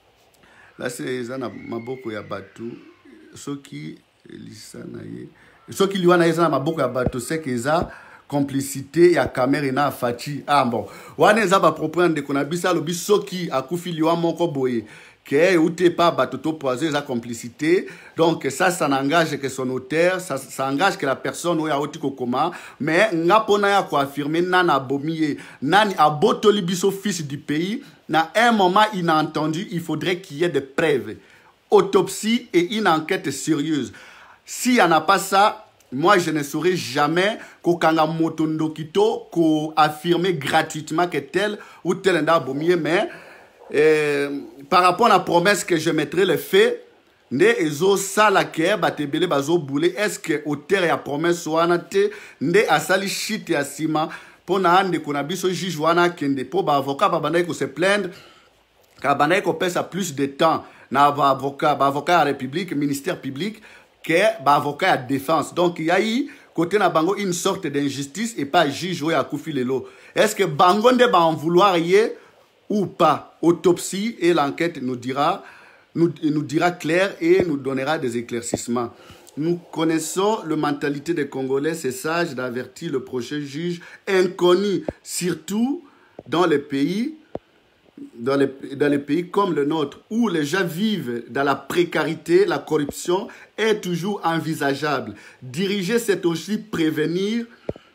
là c'est eza na maboko ya batu soki lisana ye soki liwana eza na maboko ya batu c'est que eza complicité ya Kamerhe na Fati ah bon wana eza ba propre ndeko na bisa lobi soki akufi liwa moko boye que ou t'es pas batoto poisé la complicité donc ça ça n'engage que son auteur ça, ça engage que la personne ou ya otiko koma mais nga pona ya ko affirmer nana bomier nani abotoli biso fils du pays na un moment inattendu il faudrait qu'il y ait des preuves autopsie et une enquête sérieuse s'il y en a pas ça moi je ne saurais jamais qu'au kanga motondo kito ko affirmer gratuitement que tel ou tel nda bomier mais Euh, par rapport à la promesse que je mettrai le fait ne ezo sala ke batebele bazo boule est-ce que auteur ya promesse wana te nde asali shit ya sima pona ande kona biso juge wana kende po ba avocat ba bandai ko se plaindre ka bandai ko pesa plus de temps na ba avocat ba avocat à République ministère public que ba avocat à défense donc il y a eu côté na bango une sorte d'injustice et pas juge ya kufi lelo est-ce que bango nde ba en vouloir yé ou pas. Autopsie et l'enquête nous dira, nous, nous dira clair et nous donnera des éclaircissements. Nous connaissons la mentalité des Congolais, c'est sage d'avertir le prochain juge inconnu, surtout dans les pays, dans les, dans les pays comme le nôtre, où les gens vivent dans la précarité, la corruption est toujours envisageable. Diriger, c'est aussi prévenir.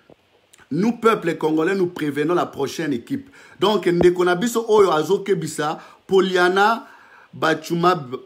Nous, peuple congolais, nous prévenons la prochaine équipe. Donc, Ndekonabiso Oyo Azoke Bisa, Poliana Bachamabe,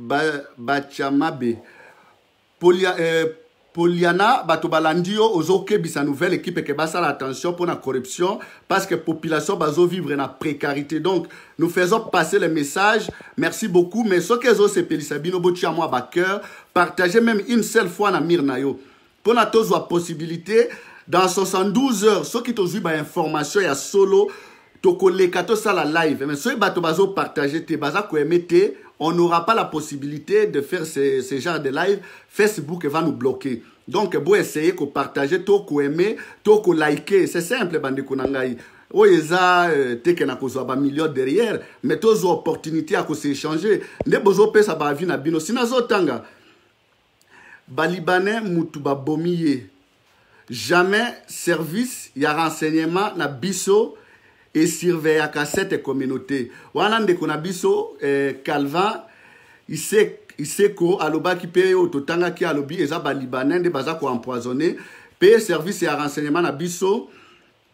Polia, euh, Poliana Batobalandio Ozoke Bisa, nouvelle équipe qui basa l'attention pour la corruption parce que la population bazo vivre dans la précarité. Donc, nous faisons passer le message. Merci beaucoup. Mais ce que zo se pelisabino bochi à moi backer, partagez même une seule fois na mirnayo. Pour la tozo la possibilité. Dans soixante-douze heures, ceux qui ont eu des informations, il y a solo, ça la live. Mais ceux qui ont partagé, on n'aura pas la possibilité de faire ce, ce genre de live. Facebook va nous bloquer. Donc, vous essayez de partager, de aimer, de liker. C'est simple, bande konangai. Oyeza teke na kozwa ba million derrière, mais tozo opportunité à s'échanger. Ne bozo pesa ba vie na bino. Sinazo tanga. Ba Libanais mutu ba bomiye. Jamais service, il y a renseignement na biso et surveille à cette communauté. Wana ndeko na biso Calvin, il sait il sait ko aloba ki pe o totanga ki alobi eza ba libanais de baza ko empoisonner. Paye service et renseignement na biso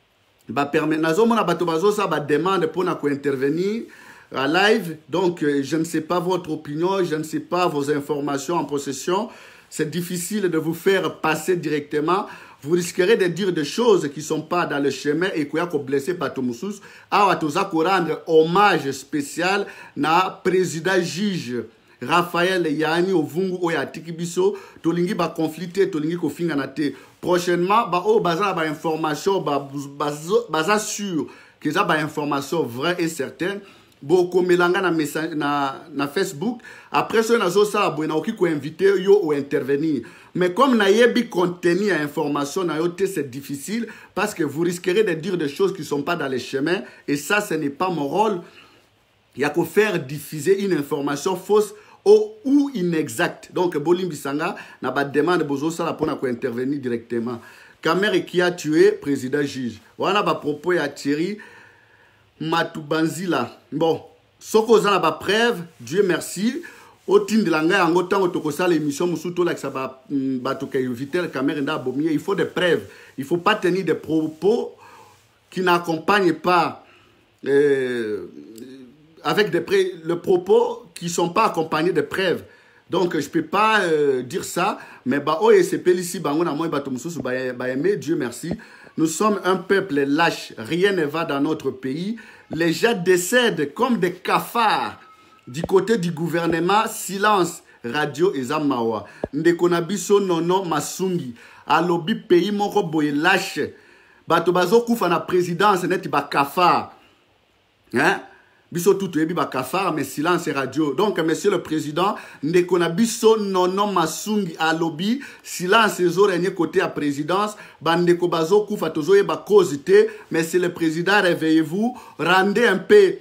ba permet nazomona bato bazo ça ba demande pour na ko intervenir à live. Donc euh, je ne sais pas votre opinion, je ne sais pas vos informations en possession. C'est difficile de vous faire passer directement. Vous risquerez de dire des choses qui ne sont pas dans le chemin et qui ont blessé Bato Moussous. Alors, nous allons rendre hommage spécial na président juge Raphaël Yani Ovungu Oya Tikibiso. Tolingi ba conflicté, tolingi ko finga na te. Prochainement, ba o baza ba information ba baza sûr que ça ba information vraie et certaine. Beaucoup melanga na message na na Facebook. Après ça, na zo ça bo na oki ko inviter yo ou intervenir. Mais comme na yebi contenu à information na yote, c'est difficile parce que vous risquerez de dire des choses qui ne sont pas dans les chemins et ça, ce n'est pas mon rôle. Il y a qu'à faire diffuser une information fausse ou inexacte. Donc, Bolim Bissanga n'a pas de demande bozo ça pour intervenir directement. Kamere qui a tué président juge. Voilà ba propos ya Thierry Matubanzila. Bon, soko za na ba preuve, Dieu merci. Au tin de l'anglais, en autant que l'émission Moussoto, là, que ça va éviter la caméra d'abommier, il faut des preuves. Il ne faut pas tenir des propos qui n'accompagnent pas euh, avec des preuves, le propos qui ne sont pas accompagnés de preuves. Donc, je ne peux pas euh, dire ça, mais bah, oh, et c'est ici, bah, on a moins bateau Moussou, bah, aimé, Dieu merci. Nous sommes un peuple lâche, rien ne va dans notre pays. Les gens décèdent comme des cafards. Du côté du gouvernement, silence, radio et Zamawa. Ndekonabiso nono masungi. Alobi pays moko boye lâche. Bato bazo koufa na présidence neti ba kafar. Hein? Biso tout ebi ba kafar, mais silence et radio. Donc, monsieur le président, ndekonabiso nono masungi alobi, silence et zorénye côté à présidence. Bandeko bazo koufa tozo e ba cosité. Mais c'est le président, réveillez-vous. Rendez un peu.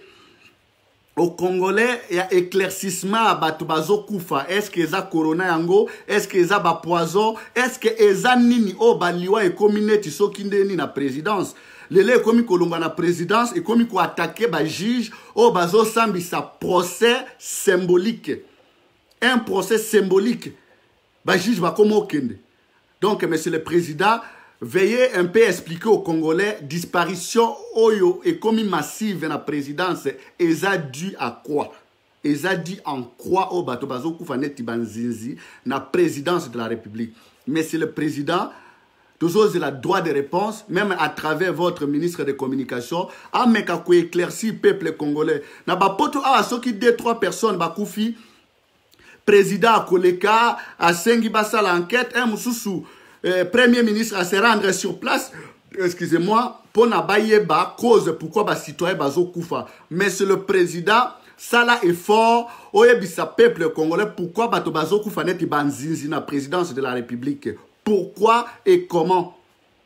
Au Congolais, il y a éclaircissement à Batubazo Koufa. Est-ce que ça corona yango? Est-ce que ça ba poison? Est-ce que ça nini o baliwa et communauté so kinde ni na présidence? Lele komi kolonga na présidence et komi ko attaquer ba juge o bazo sambi sa procès symbolique. Un procès symbolique. Ba juge va comme okende. Donc monsieur le président, veuillez un peu expliquer aux Congolais disparition oyo et comme massive dans la présidence et ça dû à quoi? Et ça dit en quoi au bateau bazo koufanet tibanzinzi na présidence de la République. Mais c'est le président toujours la droit de réponse même à travers votre ministre de communication à meka ko éclaircir peuple congolais. Na ba poto a so qui deux trois personnes ba koufi président Koleka a sengi basala enquête un mususu. Euh, Premier ministre à se rendre sur place, excusez-moi, pour n'abayer ba cause pourquoi ba citoyen bazo koufa. Mais c'est le président, ça là est fort, oyebisa peuple congolais, pourquoi bato bazo koufa neti banzinzi na présidence de la République. Pourquoi et comment?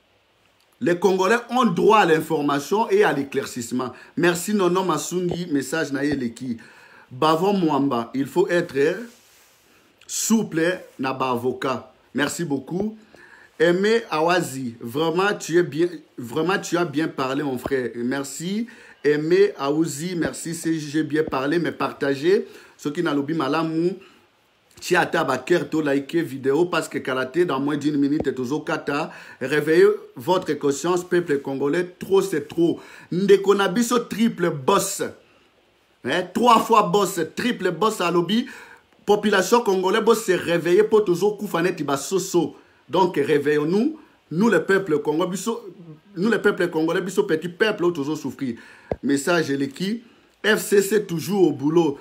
Les Congolais ont droit à l'information et à l'éclaircissement. Merci Nono Masungi, message na yeleki. Bavon Mwamba, il faut être souple na ba avocat. Merci beaucoup. Aimé Awazi, vraiment tu es bien, vraiment tu as bien parlé mon frère. Merci. Aimé Awazi, merci si j'ai bien parlé, mais partagez. Ceux qui n'ont pas malamu, tu as tabaker to liker vidéo parce que karaté dans moins d'une minute est toujours kata. Réveillez votre conscience, peuple congolais. Trop c'est trop. Ndekonabiso triple boss. Hein? Trois fois boss, triple boss à lobby. Population congolaise boss se réveiller pour toujours koufanet iba soso. Donc réveillons-nous, nous le peuple congolais, nous le peuple congolais, biso petit peuple ont toujours souffrir. Message l'équipe, F C C toujours au boulot.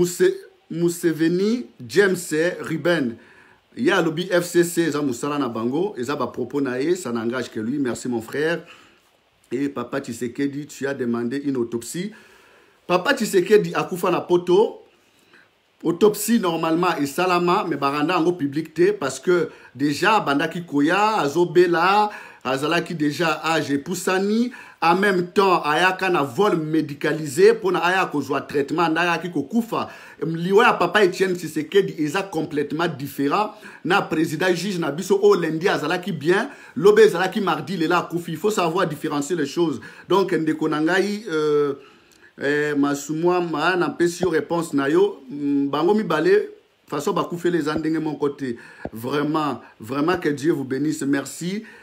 Mousseveni, James Ruben. Il y a lobby F C C, ça moussala na bango, et ça va propos naé, ça n'engage que lui. Merci mon frère. Et Papa Tshisekedi, tu as demandé une autopsie. Papa Tshisekedi a koufa na poto. Autopsie normalement et salama mais baranda en public parce que déjà bandaki koya azobela azalaki déjà âge poussani en même temps ayaka na vol médicalisé pour na aya ko joa traitement ndaki ko kufa liwa papa Etienne Tshisekedi est complètement différent na président juge na biso o lundi azalaki bien lobe azalaki mardi le la kufi. Il faut savoir différencier les choses. Donc ndeko nangai euh Eh, Masumwa ma na pesi réponse na yo bango mi balé façon ba koufer les andenge mon côté vraiment vraiment que Dieu vous bénisse. Merci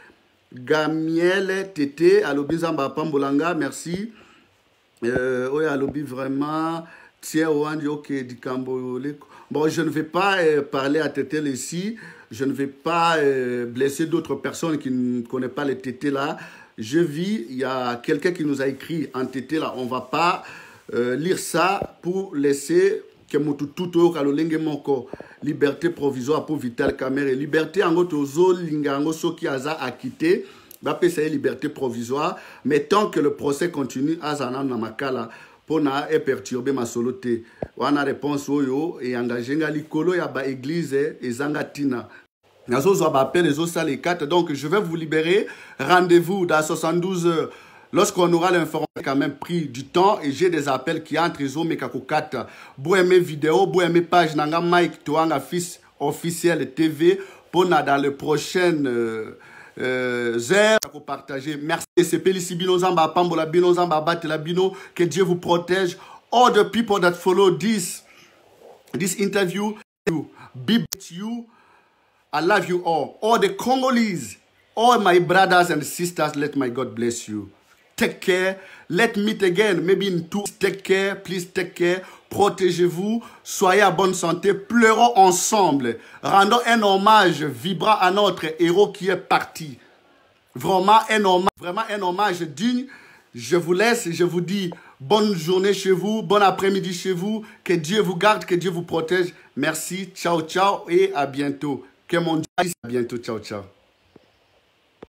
Gamiel Tété, alobi Zamba Pambolanga, merci. Euh, oui, alobi vraiment. Tiens, ok, bon, je ne vais pas euh, parler à Tété ici. Je ne vais pas euh, blesser d'autres personnes qui ne connaissent pas les Tété là. Je vis, il y a quelqu'un qui nous a écrit en Tété là. On ne va pas euh, lire ça pour laisser que Moutoutou Kalolenge Moko. Liberté provisoire pour Vital Kamerhe. Liberté en gotozo lingango soki aza acquitté. Bapé c'est liberté provisoire. Mais tant que le procès continue, azana namakala. Pour na perturber ma soloté. Wana réponse oyo et engagé nga likolo ya ba église et zangatina. Nazo zo ba appel les autres les quatre. Donc je vais vous libérer. Rendez-vous dans soixante-douze heures. Lorsqu'on aura l'information, quand même pris du temps et j'ai des appels qui entrent ils ont mes kakokata. Bo aimer vidéo, bo aimer page nanga Mike Toanga fils officiel T V pour na dans les prochaines euh, Euh, zère pour partager. Merci. C'est Pélissi Bino Zamba Pambola Bino Zamba Batela Bino. Que Dieu vous protège. All the people that follow this this interview, be with you. I love you all. All the Congolese, all my brothers and sisters. Let my God bless you. Take care. Let's meet again. Maybe in two. Take care. Please take care. Protégez-vous. Soyez à bonne santé. Pleurons ensemble. Rendons un hommage vibrant à notre héros qui est parti. Vraiment un hommage, vraiment un hommage digne. Je vous laisse. Je vous dis bonne journée chez vous. Bon après-midi chez vous. Que Dieu vous garde. Que Dieu vous protège. Merci. Ciao, ciao. Et à bientôt. Que mon Dieu. À bientôt. Ciao, ciao.